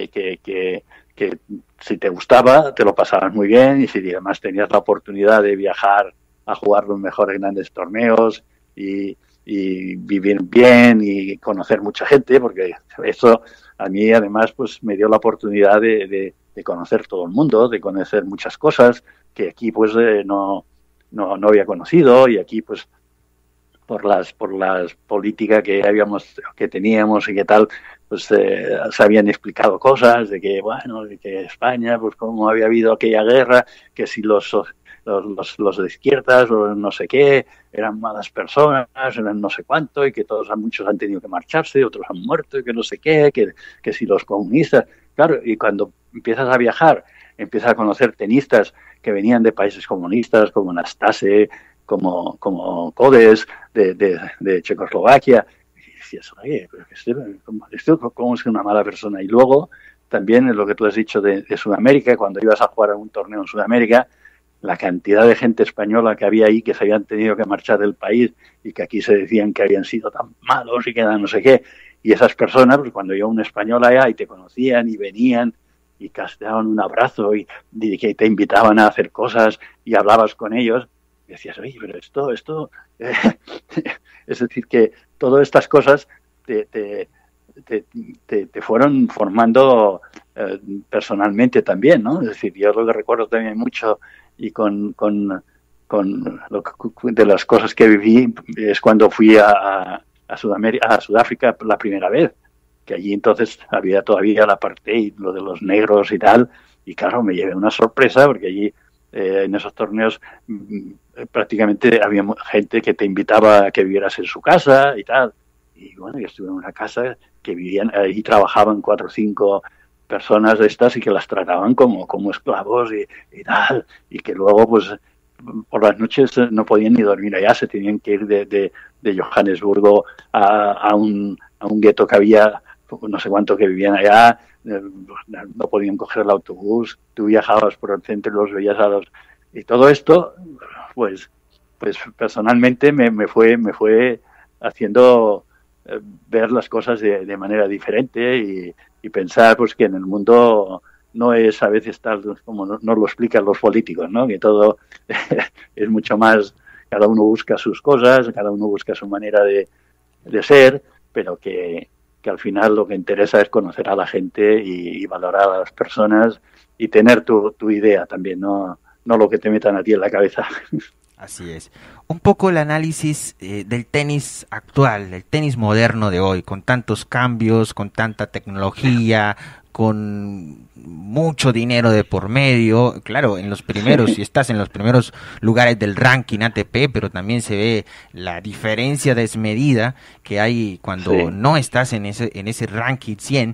C: que si te gustaba te lo pasabas muy bien y si además tenías la oportunidad de viajar a jugar los mejores grandes torneos y vivir bien y conocer mucha gente, porque eso a mí además pues me dio la oportunidad de conocer todo el mundo, de conocer muchas cosas que aquí pues no había conocido, y aquí pues por las políticas que teníamos y que tal, pues se habían explicado cosas de que España, pues como había habido aquella guerra, que si los de izquierdas o no sé qué eran malas personas, eran no sé cuánto, y que muchos han tenido que marcharse, otros han muerto, y que no sé qué, que si los comunistas. Claro, y cuando empiezas a viajar, empiezas a conocer tenistas que venían de países comunistas, como Nastase, como Kodes, de Checoslovaquia, y decías, oye, pero ¿cómo es una mala persona? Y luego, también lo que tú has dicho de Sudamérica, cuando ibas a jugar a un torneo en Sudamérica, la cantidad de gente española que había ahí que se habían tenido que marchar del país y que aquí se decían que habían sido tan malos y que no sé qué. Y esas personas, pues cuando iba un español allá y te conocían y venían y te daban un abrazo y que te invitaban a hacer cosas y hablabas con ellos, y decías, oye, pero esto es decir, que todas estas cosas te fueron formando personalmente también, ¿no? Es decir, yo lo que recuerdo también mucho y con de las cosas que viví es cuando fui a Sudáfrica la primera vez, que allí entonces había todavía la apartheid, lo de los negros y tal, y claro, me llevé una sorpresa porque allí en esos torneos prácticamente había gente que te invitaba a que vivieras en su casa y tal, y bueno, yo estuve en una casa que vivían y trabajaban 4 o 5 personas de estas y que las trataban como esclavos y tal, y que luego pues por las noches no podían ni dormir allá, se tenían que ir de Johannesburgo a un gueto que había no sé cuánto que vivían allá, no podían coger el autobús, tú viajabas por el centro y los veías y todo esto pues personalmente me fue haciendo ver las cosas de manera diferente y pensar pues que en el mundo no es a veces tal como nos lo explican los políticos, ¿no? Que todo es mucho más, cada uno busca sus cosas, cada uno busca su manera de ser, pero que al final lo que interesa es conocer a la gente y valorar a las personas y tener tu idea también, no lo que te metan a ti en la cabeza.
B: Así es. Un poco el análisis del tenis actual, el tenis moderno de hoy, con tantos cambios, con tanta tecnología, con mucho dinero de por medio. Claro, en los primeros, si estás en los primeros lugares del ranking ATP, pero también se ve la diferencia desmedida que hay cuando no estás en ese ranking 100.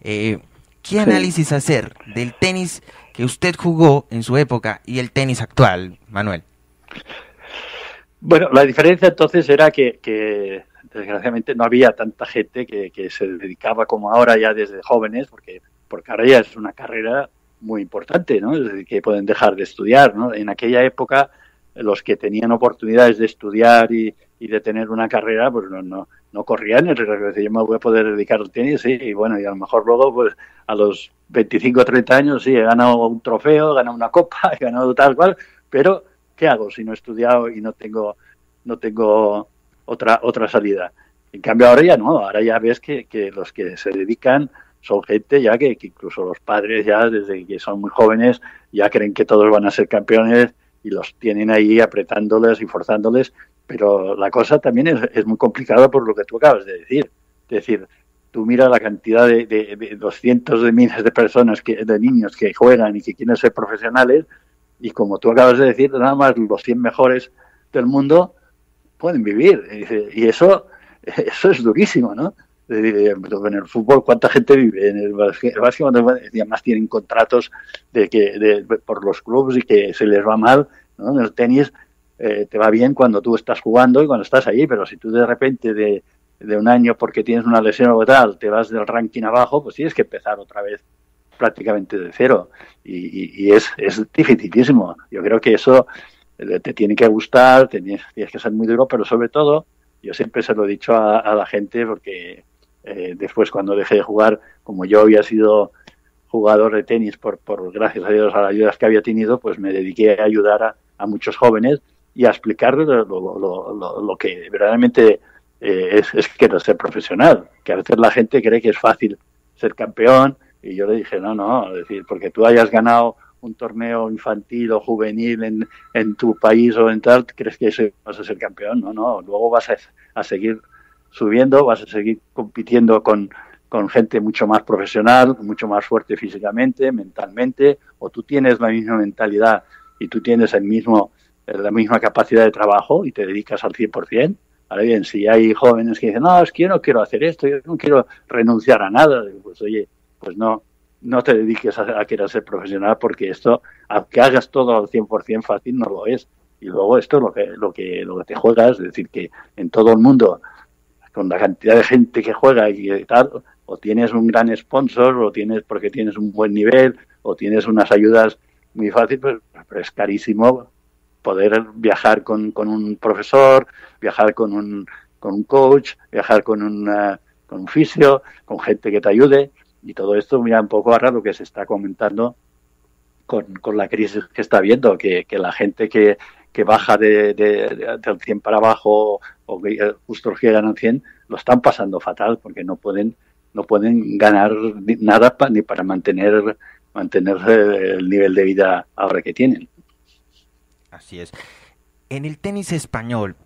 B: ¿Qué análisis hacer del tenis que usted jugó en su época y el tenis actual, Manuel?
C: Bueno, la diferencia entonces era que desgraciadamente no había tanta gente que se dedicaba como ahora ya desde jóvenes, porque ahora ya es una carrera muy importante, ¿no? Es decir, que pueden dejar de estudiar, ¿no? En aquella época los que tenían oportunidades de estudiar y de tener una carrera, pues no corrían el riesgo de decir, yo me voy a poder dedicar al tenis, sí, y bueno, y a lo mejor luego, pues a los 25 o 30 años, sí, he ganado un trofeo, he ganado una copa, he ganado tal cual, pero ¿qué hago si no he estudiado y no tengo otra salida? En cambio ahora ya no, ahora ya ves que los que se dedican son gente ya que incluso los padres ya desde que son muy jóvenes ya creen que todos van a ser campeones y los tienen ahí apretándoles y forzándoles, pero la cosa también es muy complicada por lo que tú acabas de decir. Es decir, tú mira la cantidad de cientos de miles de personas, de niños que juegan y que quieren ser profesionales, y como tú acabas de decir, nada más los 100 mejores del mundo pueden vivir. Y eso es durísimo, ¿no? Es decir, en el fútbol, ¿cuánta gente vive? En el básquet, además tienen contratos por los clubes y que se les va mal, ¿no? En el tenis te va bien cuando tú estás jugando y cuando estás ahí, pero si tú de repente de un año porque tienes una lesión o tal, te vas del ranking abajo, pues tienes que empezar otra vez prácticamente de cero. Y es dificilísimo. Yo creo que eso te tiene que gustar, tienes que ser muy duro, pero sobre todo, yo siempre se lo he dicho a la gente porque después cuando dejé de jugar, como yo había sido jugador de tenis por gracias a Dios a las ayudas que había tenido, pues me dediqué a ayudar a muchos jóvenes y a explicarles lo que verdaderamente es querer ser profesional, que a veces la gente cree que es fácil ser campeón y yo le dije no, es decir, porque tú hayas ganado un torneo infantil o juvenil en tu país o en tal, crees que vas a ser campeón, no, luego vas a seguir subiendo, vas a seguir compitiendo con gente mucho más profesional, mucho más fuerte físicamente, mentalmente, o tú tienes la misma mentalidad y tú tienes la misma capacidad de trabajo y te dedicas al 100%. Ahora bien, si hay jóvenes que dicen, no, es que yo no quiero hacer esto, yo no quiero renunciar a nada, pues oye, pues no te dediques a querer ser profesional porque esto, aunque hagas todo al 100% fácil, no lo es. Y luego esto lo que te juegas, es decir, que en todo el mundo, con la cantidad de gente que juega y tal, o tienes un gran sponsor, o tienes porque tienes un buen nivel, o tienes unas ayudas muy fáciles, pero es carísimo poder viajar con un profesor, viajar con un coach, viajar con un fisio, con gente que te ayude, y todo esto mira un poco ahora lo que se está comentando con la crisis que está habiendo, que la gente que baja del 100 para abajo o que justo los que ganan 100 lo están pasando fatal porque no pueden ganar nada ni para mantener el nivel de vida ahora que tienen.
B: Así es. En el tenis español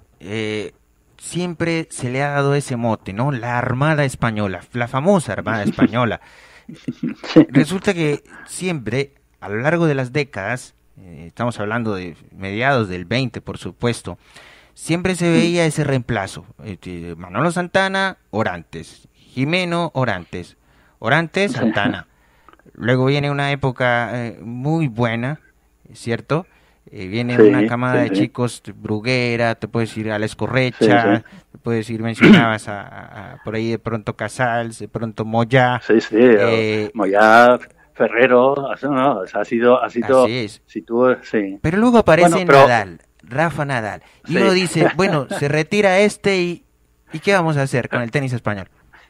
B: siempre se le ha dado ese mote, ¿no? La Armada Española, la famosa Armada Española. Sí. Resulta que siempre, a lo largo de las décadas, estamos hablando de mediados del 20, por supuesto, siempre se veía ese reemplazo. Manolo Santana, Orantes. Jimeno, Orantes. Orantes, Santana. Luego viene una época muy buena, ¿cierto? Viene una camada de chicos, Bruguera, te puedes ir a La Escorrecha, te puedes ir, mencionabas por ahí de pronto Casals, de pronto Moyá.
C: Moyá, Ferrero, no, ha sido
B: así es.
C: Si tú,
B: Pero luego aparece Nadal, Rafa Nadal, y uno dice, bueno, se retira ¿y qué vamos a hacer con el tenis español?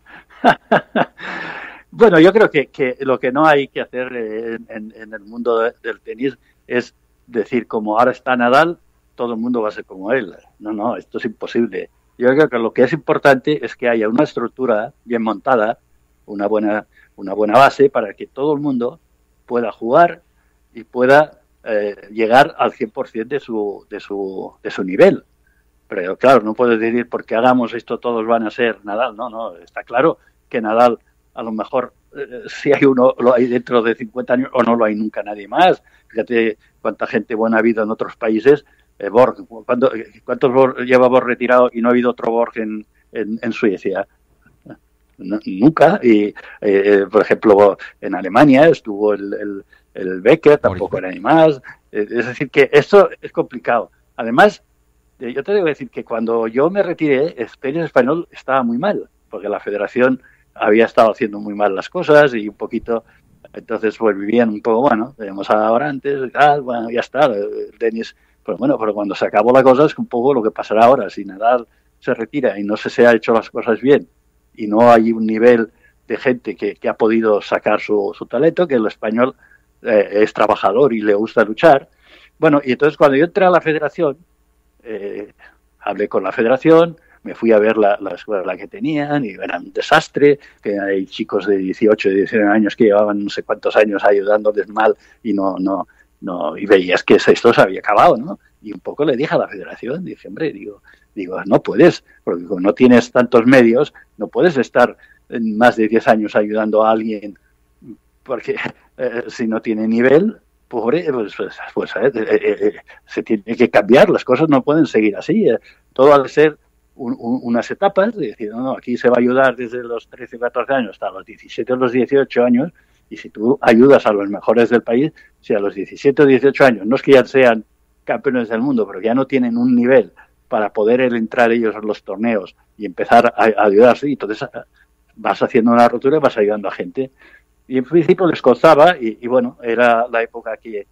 C: Bueno, yo creo que lo que no hay que hacer en el mundo del tenis es decir, como ahora está Nadal, todo el mundo va a ser como él. No, esto es imposible. Yo creo que lo que es importante es que haya una estructura bien montada, una buena base para que todo el mundo pueda jugar y pueda llegar al 100% de su nivel. Pero claro, no puedes decir porque hagamos esto todos van a ser Nadal. No, está claro que Nadal a lo mejor si hay uno lo hay dentro de 50 años o no lo hay nunca nadie más. Fíjate cuánta gente buena ha habido en otros países. Borg, ¿cuántos Borg lleva Borg retirado y no ha habido otro Borg en Suecia? No, nunca. Y por ejemplo en Alemania estuvo el Becker, tampoco era ni más. Es decir que esto es complicado. Además, yo te debo decir que cuando yo me retiré, el tenis español estaba muy mal, porque la federación había estado haciendo muy mal las cosas y un poquito, entonces pues vivían un poco, bueno, tenemos ahora antes y tal, bueno, ya está, el tenis, pues bueno, pero cuando se acabó la cosa es un poco lo que pasará ahora, si Nadal se retira y no se ha hecho las cosas bien y no hay un nivel de gente que ha podido sacar su talento, que el español es trabajador y le gusta luchar, Bueno, y entonces cuando yo entré a la federación, hablé con la federación, me fui a ver la escuela que tenían y era un desastre, que hay chicos de 18, 19 años que llevaban no sé cuántos años ayudándoles mal y no, y veías que esto se había acabado, ¿no? Y un poco le dije a la federación, dije, hombre, digo, no puedes, porque como no tienes tantos medios, no puedes estar más de 10 años ayudando a alguien, porque si no tiene nivel, pobre, se tiene que cambiar, las cosas no pueden seguir así, todo ha de ser unas etapas, de decir, no, aquí se va a ayudar desde los 13 o 14 años hasta los 17 o los 18 años, y si tú ayudas a los mejores del país, si a los 17 o 18 años, no es que ya sean campeones del mundo, pero ya no tienen un nivel para poder entrar ellos en los torneos y empezar a ayudarse, y entonces vas haciendo una rotura y vas ayudando a gente. Y en principio les costaba, y bueno, era la época que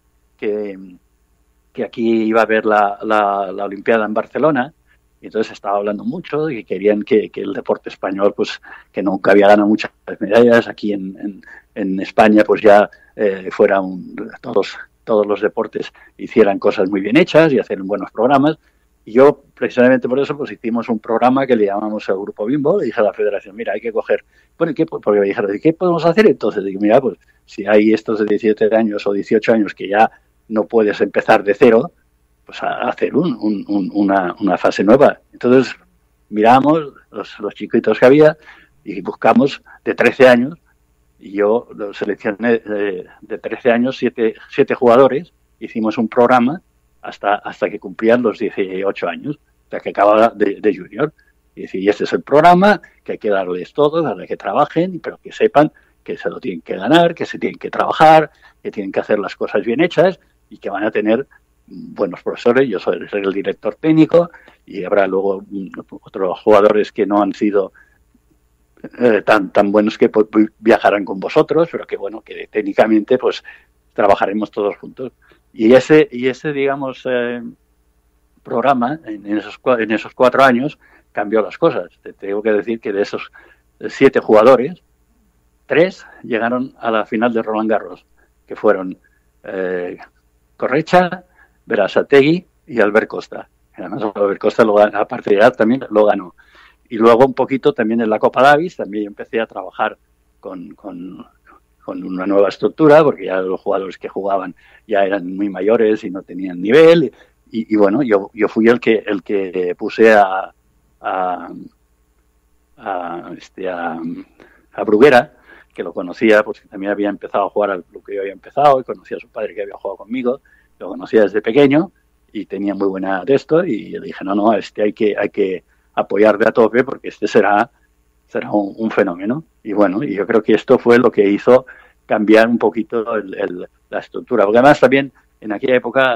C: aquí iba a haber la Olimpiada en Barcelona, y entonces estaba hablando mucho y querían que el deporte español, pues que nunca había ganado muchas medallas, aquí en España pues ya fuera todos los deportes hicieran cosas muy bien hechas y hacer buenos programas. Y yo, precisamente por eso, pues hicimos un programa que le llamamos el Grupo Bimbo. Le dije a la federación, mira, hay que coger... Bueno, porque me dijeron, ¿qué podemos hacer? Entonces digo, mira, pues si hay estos de 17 años o 18 años que ya no puedes empezar de cero, pues a hacer una fase nueva. Entonces miramos los chiquitos que había y buscamos de 13 años. Y yo lo seleccioné de 13 años, 7 jugadores. Hicimos un programa hasta que cumplían los 18 años, o sea, que acababa de junior. Y decir, este es el programa, que hay que darles todo, darles que trabajen, pero que sepan que se lo tienen que ganar, que se tienen que trabajar, que tienen que hacer las cosas bien hechas y que van a tener buenos profesores. Yo soy el director técnico y habrá luego otros jugadores que no han sido tan buenos que viajarán con vosotros, pero que bueno, que técnicamente pues trabajaremos todos juntos. Y ese digamos, programa en esos 4 años cambió las cosas. Te tengo que decir que de esos 7 jugadores, 3 llegaron a la final de Roland Garros, que fueron Correcha, Berasategui y Albert Costa. Además, Albert Costa, aparte de edad, también lo ganó. Y luego un poquito también en la Copa Davis, también empecé a trabajar con una nueva estructura, porque ya los jugadores que jugaban ya eran muy mayores y no tenían nivel. Y bueno, yo fui el que puse a Bruguera, que lo conocía, porque también había empezado a jugar al club que yo había empezado, y conocía a su padre que había jugado conmigo, lo conocía desde pequeño y tenía muy buena de esto, y yo dije, no, hay que apoyarle a tope porque este será un fenómeno. Y bueno, y yo creo que esto fue lo que hizo cambiar un poquito la estructura, porque además también en aquella época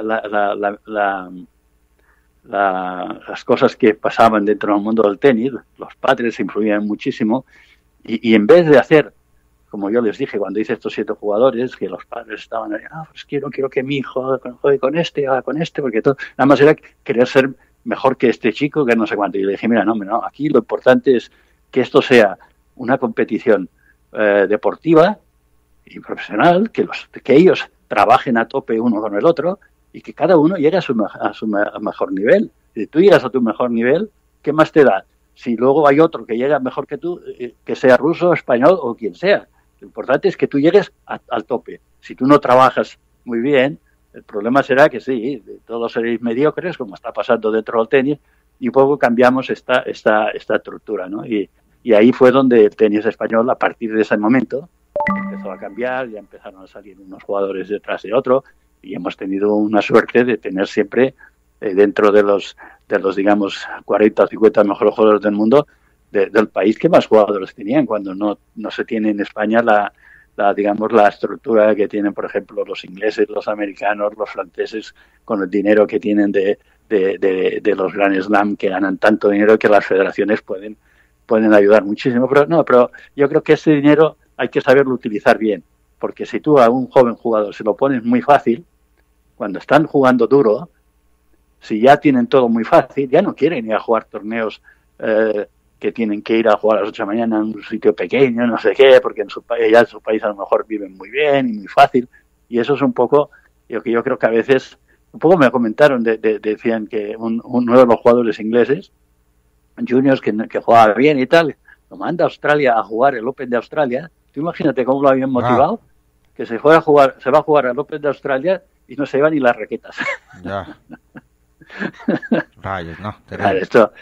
C: las cosas que pasaban dentro del mundo del tenis, los padres influían muchísimo, y en vez de hacer, como yo les dije cuando hice estos 7 jugadores, que los padres estaban ahí, pues quiero que mi hijo juegue con este, porque todo, nada más era querer ser mejor que este chico, que no sé cuánto. Y le dije, mira, no, aquí lo importante es que esto sea una competición deportiva y profesional, que ellos trabajen a tope uno con el otro y que cada uno llegue a su mejor nivel. Si tú llegas a tu mejor nivel, ¿qué más te da? Si luego hay otro que llega mejor que tú, que sea ruso, español o quien sea. Lo importante es que tú llegues al tope. Si tú no trabajas muy bien, el problema será que sí, todos seréis mediocres, como está pasando dentro del tenis, y un poco cambiamos esta estructura, ¿no? Y ahí fue donde el tenis español, a partir de ese momento, empezó a cambiar, ya empezaron a salir unos jugadores detrás de otro, y hemos tenido una suerte de tener siempre dentro de los digamos 40 o 50 mejores jugadores del mundo del país que más jugadores tenían, cuando no se tiene en España digamos la estructura que tienen, por ejemplo, los ingleses, los americanos, los franceses, con el dinero que tienen de los Grand Slam, que ganan tanto dinero que las federaciones pueden ayudar muchísimo. Pero yo creo que ese dinero hay que saberlo utilizar bien, porque si tú a un joven jugador se lo pones muy fácil, cuando están jugando duro, si ya tienen todo muy fácil, ya no quieren ir a jugar torneos que tienen que ir a jugar a las 8 de la mañana en un sitio pequeño, no sé qué, porque en su país a lo mejor viven muy bien y muy fácil. Y eso es un poco lo que yo creo que a veces un poco me comentaron, decían que uno de los jugadores ingleses, juniors, que jugaba bien y tal, lo manda a Australia a jugar el Open de Australia. Tú imagínate cómo lo habían motivado, que se va a jugar al Open de Australia y no se lleva ni las raquetas.
B: Ya. Rayos, no.
C: Claro, esto...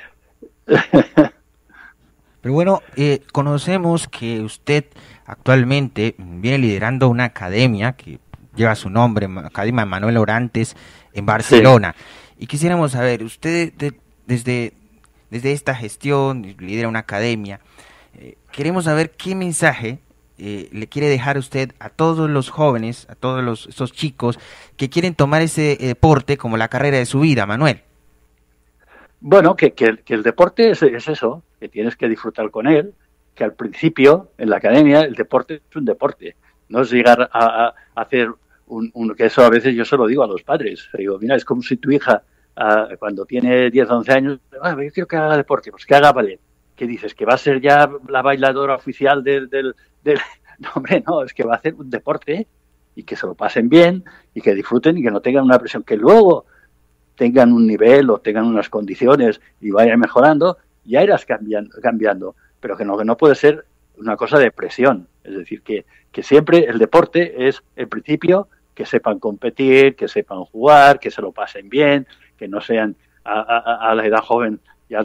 B: Pero bueno, conocemos que usted actualmente viene liderando una academia que lleva su nombre, Academia Manuel Orantes, en Barcelona. Sí. Y quisiéramos saber, usted desde esta gestión lidera una academia, queremos saber qué mensaje le quiere dejar usted a todos los jóvenes, a todos esos chicos que quieren tomar ese deporte como la carrera de su vida, Manuel.
C: Bueno, que el deporte es eso, que tienes que disfrutar con él, que al principio, en la academia, el deporte es un deporte. No es llegar a hacer que eso a veces yo se lo digo a los padres. Digo, mira, es como si tu hija, cuando tiene 10 o 11 años, yo quiero que haga deporte, pues que haga ballet. ¿Qué dices? ¿Que va a ser ya la bailadora oficial del... No, hombre, no, es que va a hacer un deporte y que se lo pasen bien y que disfruten y que no tengan una presión, que luego tengan un nivel o tengan unas condiciones y vayan mejorando, ya irás cambiando, pero que no puede ser una cosa de presión. Es decir, que siempre el deporte es el principio, que sepan competir, que sepan jugar, que se lo pasen bien, que no sean a la edad joven, ya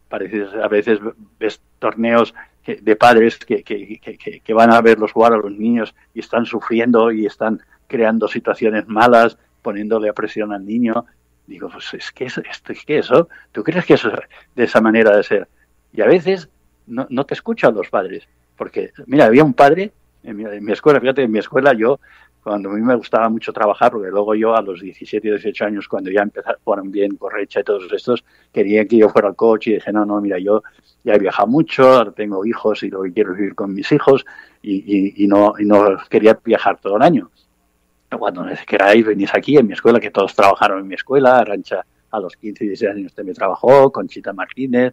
C: a veces ves torneos de padres que van a verlos jugar a los niños y están sufriendo y están creando situaciones malas, poniéndole a presión al niño. Digo, pues es que eso, ¿tú crees que eso es de esa manera de ser? Y a veces no te escuchan los padres, porque, mira, había un padre en mi escuela, fíjate, en mi escuela yo, cuando a mí me gustaba mucho trabajar, porque luego yo a los 17 y 18 años, cuando ya fueron bien Correcha y todos estos, querían que yo fuera al coach y dije, no, mira, yo ya he viajado mucho, ahora tengo hijos y lo que quiero es vivir con mis hijos y no quería viajar todo el año. Cuando queráis, venís aquí en mi escuela, que todos trabajaron en mi escuela. Arantxa a los 15 y 16 años también trabajó, Conchita Martínez,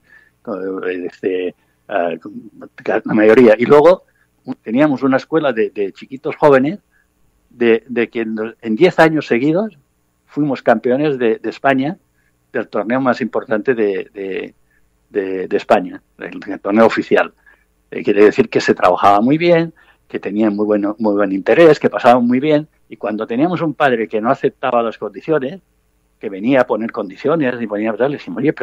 C: la mayoría. Y luego teníamos una escuela de chiquitos jóvenes de que en 10 años seguidos fuimos campeones de España, del torneo más importante de España, el torneo oficial. Quiere decir que se trabajaba muy bien, que tenían muy buen interés, que pasaban muy bien. Y cuando teníamos un padre que no aceptaba las condiciones, que venía a poner condiciones y ponía a hablar, le dijimos, oye,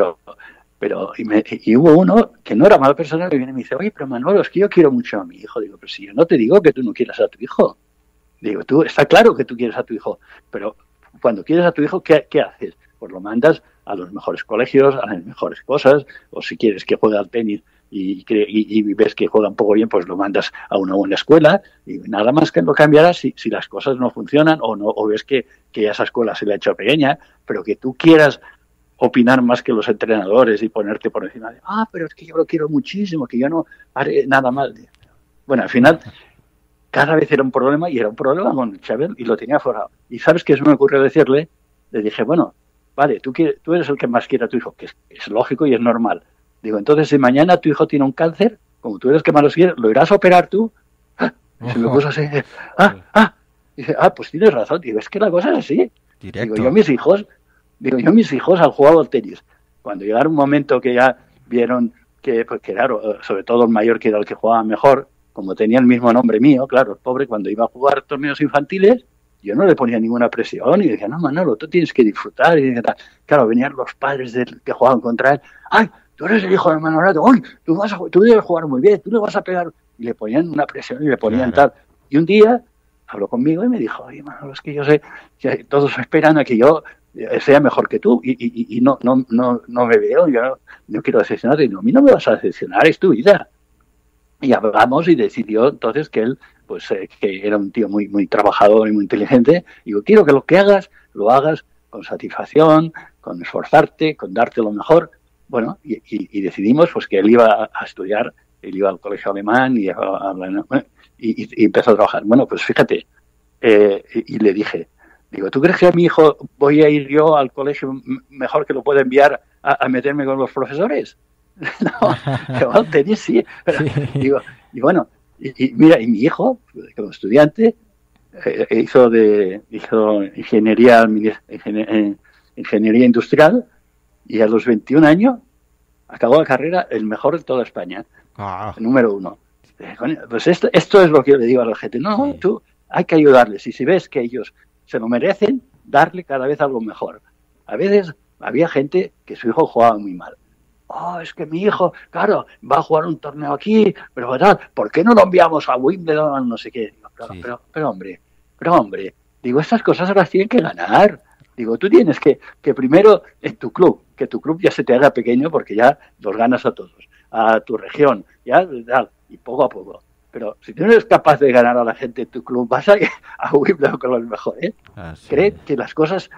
C: y hubo uno que no era mala persona, que viene y me dice, oye, pero Manolo, es que yo quiero mucho a mi hijo. Digo, pero si yo no te digo que tú no quieras a tu hijo. Digo, está claro que tú quieres a tu hijo, pero cuando quieres a tu hijo, ¿qué haces? Pues lo mandas a los mejores colegios, a las mejores cosas, o si quieres que juegue al tenis y ves que juega un poco bien, pues lo mandas a una buena escuela y nada más que lo cambiarás si las cosas no funcionan o ves que esa escuela se le ha hecho pequeña, pero que tú quieras opinar más que los entrenadores y ponerte por encima de, pero es que yo lo quiero muchísimo, que yo no haré nada mal. Bueno, al final, cada vez era un problema y era un problema con Xavier y lo tenía forrado. ¿Y sabes qué se me ocurrió decirle? Le dije, bueno, vale, tú eres el que más quiere a tu hijo, que es lógico y es normal. Digo, entonces si mañana tu hijo tiene un cáncer, como tú eres el que más lo quiere, ¿lo irás a operar tú? Y se me puso así, dice, pues tienes razón. Digo, es que la cosa es así. Directo. Digo, yo mis hijos han jugado al tenis. Cuando llegaron un momento que ya vieron que, pues claro, sobre todo el mayor, que era el que jugaba mejor, como tenía el mismo nombre mío, claro, el pobre, cuando iba a jugar torneos infantiles, yo no le ponía ninguna presión y decía, no, Manolo, tú tienes que disfrutar. Y claro, venían los padres que jugaban contra él, tú eres el hijo de Manolato, tú debes jugar muy bien, tú le vas a pegar. Y le ponían una presión y le ponían tal. Y un día habló conmigo y me dijo, oye, Manolo, es que yo sé que todos esperan a que yo sea mejor que tú y no me veo, yo no quiero decepcionarte. Y no, a mí no me vas a decepcionar, es tu vida. Y hablamos y decidió entonces que él, pues que era un tío muy, muy trabajador y muy inteligente. Y digo, quiero que lo que hagas, lo hagas con satisfacción, con esforzarte, con darte lo mejor. Bueno, y decidimos pues que él iba a estudiar, él iba al colegio alemán y empezó a trabajar. Bueno, pues fíjate, y le dije, digo, ¿tú crees que a mi hijo voy a ir yo al colegio mejor que lo pueda enviar a meterme con los profesores? No, que al tenis sí. Digo, y bueno, y mira, y mi hijo, como estudiante, hizo ingeniería industrial y a los 21 años acabó la carrera el mejor de toda España, número 1. Pues esto es lo que yo le digo a la gente. No, tú hay que ayudarles y si ves que ellos se lo merecen, darle cada vez algo mejor. A veces había gente que su hijo jugaba muy mal. Es que mi hijo, claro, va a jugar un torneo aquí, pero ¿verdad? ¿Por qué no lo enviamos a Wimbledon? No sé qué. Pero hombre, digo, estas cosas las tienen que ganar. Digo, tú tienes que primero en tu club, que tu club ya se te haga pequeño porque ya los ganas a todos, a tu región, ya, y poco a poco. Pero si tú no eres capaz de ganar a la gente en tu club, vas a Wimbledon con los mejores. Cree que las cosas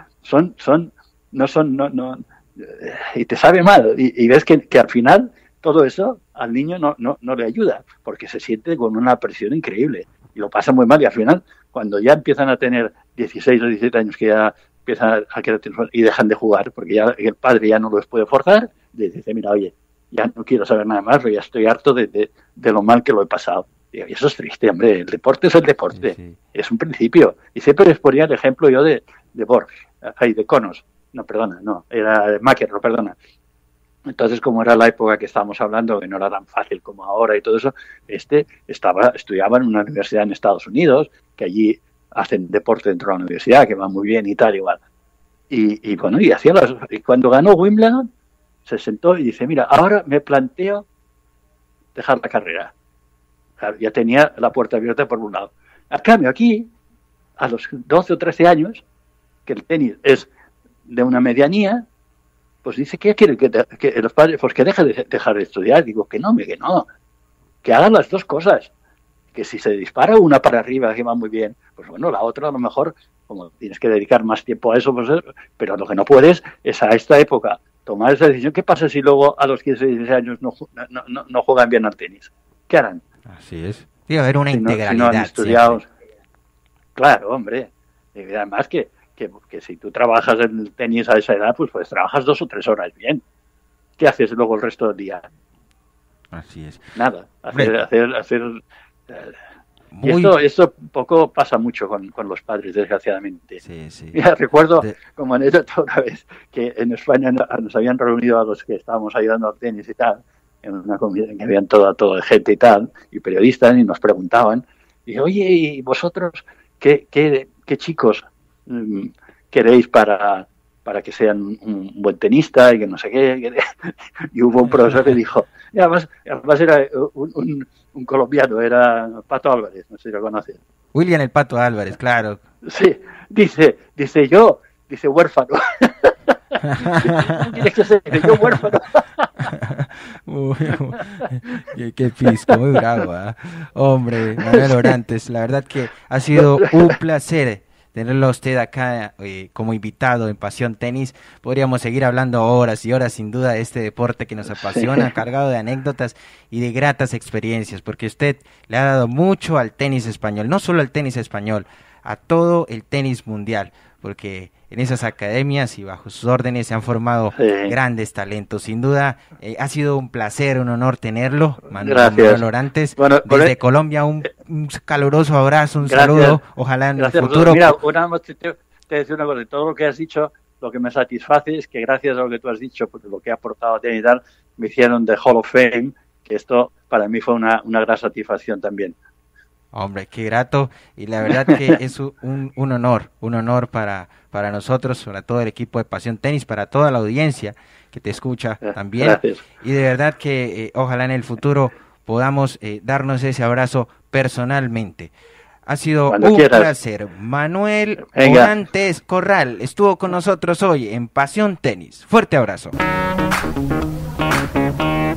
C: no, y te sabe mal. Y ves que al final todo eso al niño no le ayuda, porque se siente con una presión increíble y lo pasa muy mal. Y al final, cuando ya empiezan a tener 16 o 17 años, que ya empiezan a querer y dejan de jugar, porque ya el padre ya no los puede forzar, les dice, mira, oye, ya no quiero saber nada más, ya estoy harto de lo mal que lo he pasado. Y eso es triste, hombre. El deporte es el deporte. Sí. Es un principio. Y siempre les ponía el ejemplo yo de Conos. Era de McEnroe, perdona. Entonces, como era la época que estábamos hablando, que no era tan fácil como ahora y todo eso, estudiaba en una universidad en Estados Unidos, que allí hacen deporte dentro de la universidad, que va muy bien y tal, igual. Y cuando ganó Wimbledon, se sentó y dice, mira, ahora me planteo dejar la carrera. Claro, ya tenía la puerta abierta por un lado. Al cambio, aquí, a los 12 o 13 años, que el tenis es de una medianía, pues dice que quiere que los padres, pues que deje de dejar de estudiar. Digo, que no, que hagan las dos cosas. Que si se dispara una para arriba, que va muy bien, pues bueno, la otra a lo mejor, como tienes que dedicar más tiempo a eso, pues, pero lo que no puedes es a esta época tomar esa decisión. ¿Qué pasa si luego a los 15 o 16 años no juegan bien al tenis? ¿Qué harán?
B: Así es. Tiene que haber una integralidad.
C: Si no han estudiado. Claro, hombre. Y además que si tú trabajas en el tenis a esa edad, pues trabajas 2 o 3 horas bien. ¿Qué haces luego el resto del día?
B: Así es.
C: Nada. Hacer esto poco pasa mucho con los padres, desgraciadamente.
B: Sí.
C: Mira, recuerdo como anécdota una vez que en España nos habían reunido a los que estábamos ayudando al tenis y tal, en una comida en que habían todo de gente y tal, y periodistas, y nos preguntaban, y oye, ¿y vosotros qué chicos queréis para que sean un buen tenista y que no sé qué? Y hubo un profesor que dijo, y además era un colombiano, era Pato Álvarez, no sé si lo conocen.
B: William el Pato Álvarez, claro.
C: Sí, dice huérfano. Tienes que ser yo huérfano.
B: Qué pisco, muy bravo, ¿eh? Hombre, Manuel Orantes, la verdad que ha sido un placer tenerlo a usted acá como invitado en Pasión Tenis. Podríamos seguir hablando horas y horas sin duda de este deporte que nos apasiona, sí, cargado de anécdotas y de gratas experiencias, porque usted le ha dado mucho al tenis español, no solo al tenis español, a todo el tenis mundial, porque en esas academias y bajo sus órdenes se han formado grandes talentos. Sin duda, ha sido un placer, un honor tenerlo, Manuel Orantes. Bueno, desde Colombia, un caluroso abrazo, un saludo. Ojalá en el futuro...
C: Mira, te decía una cosa, de todo lo que has dicho, lo que me satisface es que gracias a lo que tú has dicho, porque lo que ha aportado a tenis y tal, me hicieron de Hall of Fame, que esto para mí fue una gran satisfacción también.
B: Hombre, qué grato, y la verdad que es un honor para nosotros, para todo el equipo de Pasión Tenis, para toda la audiencia que te escucha también.
C: Gracias.
B: Y de verdad que ojalá en el futuro podamos darnos ese abrazo personalmente. Ha sido un placer. Manuel Orantes Corral estuvo con nosotros hoy en Pasión Tenis. Fuerte abrazo.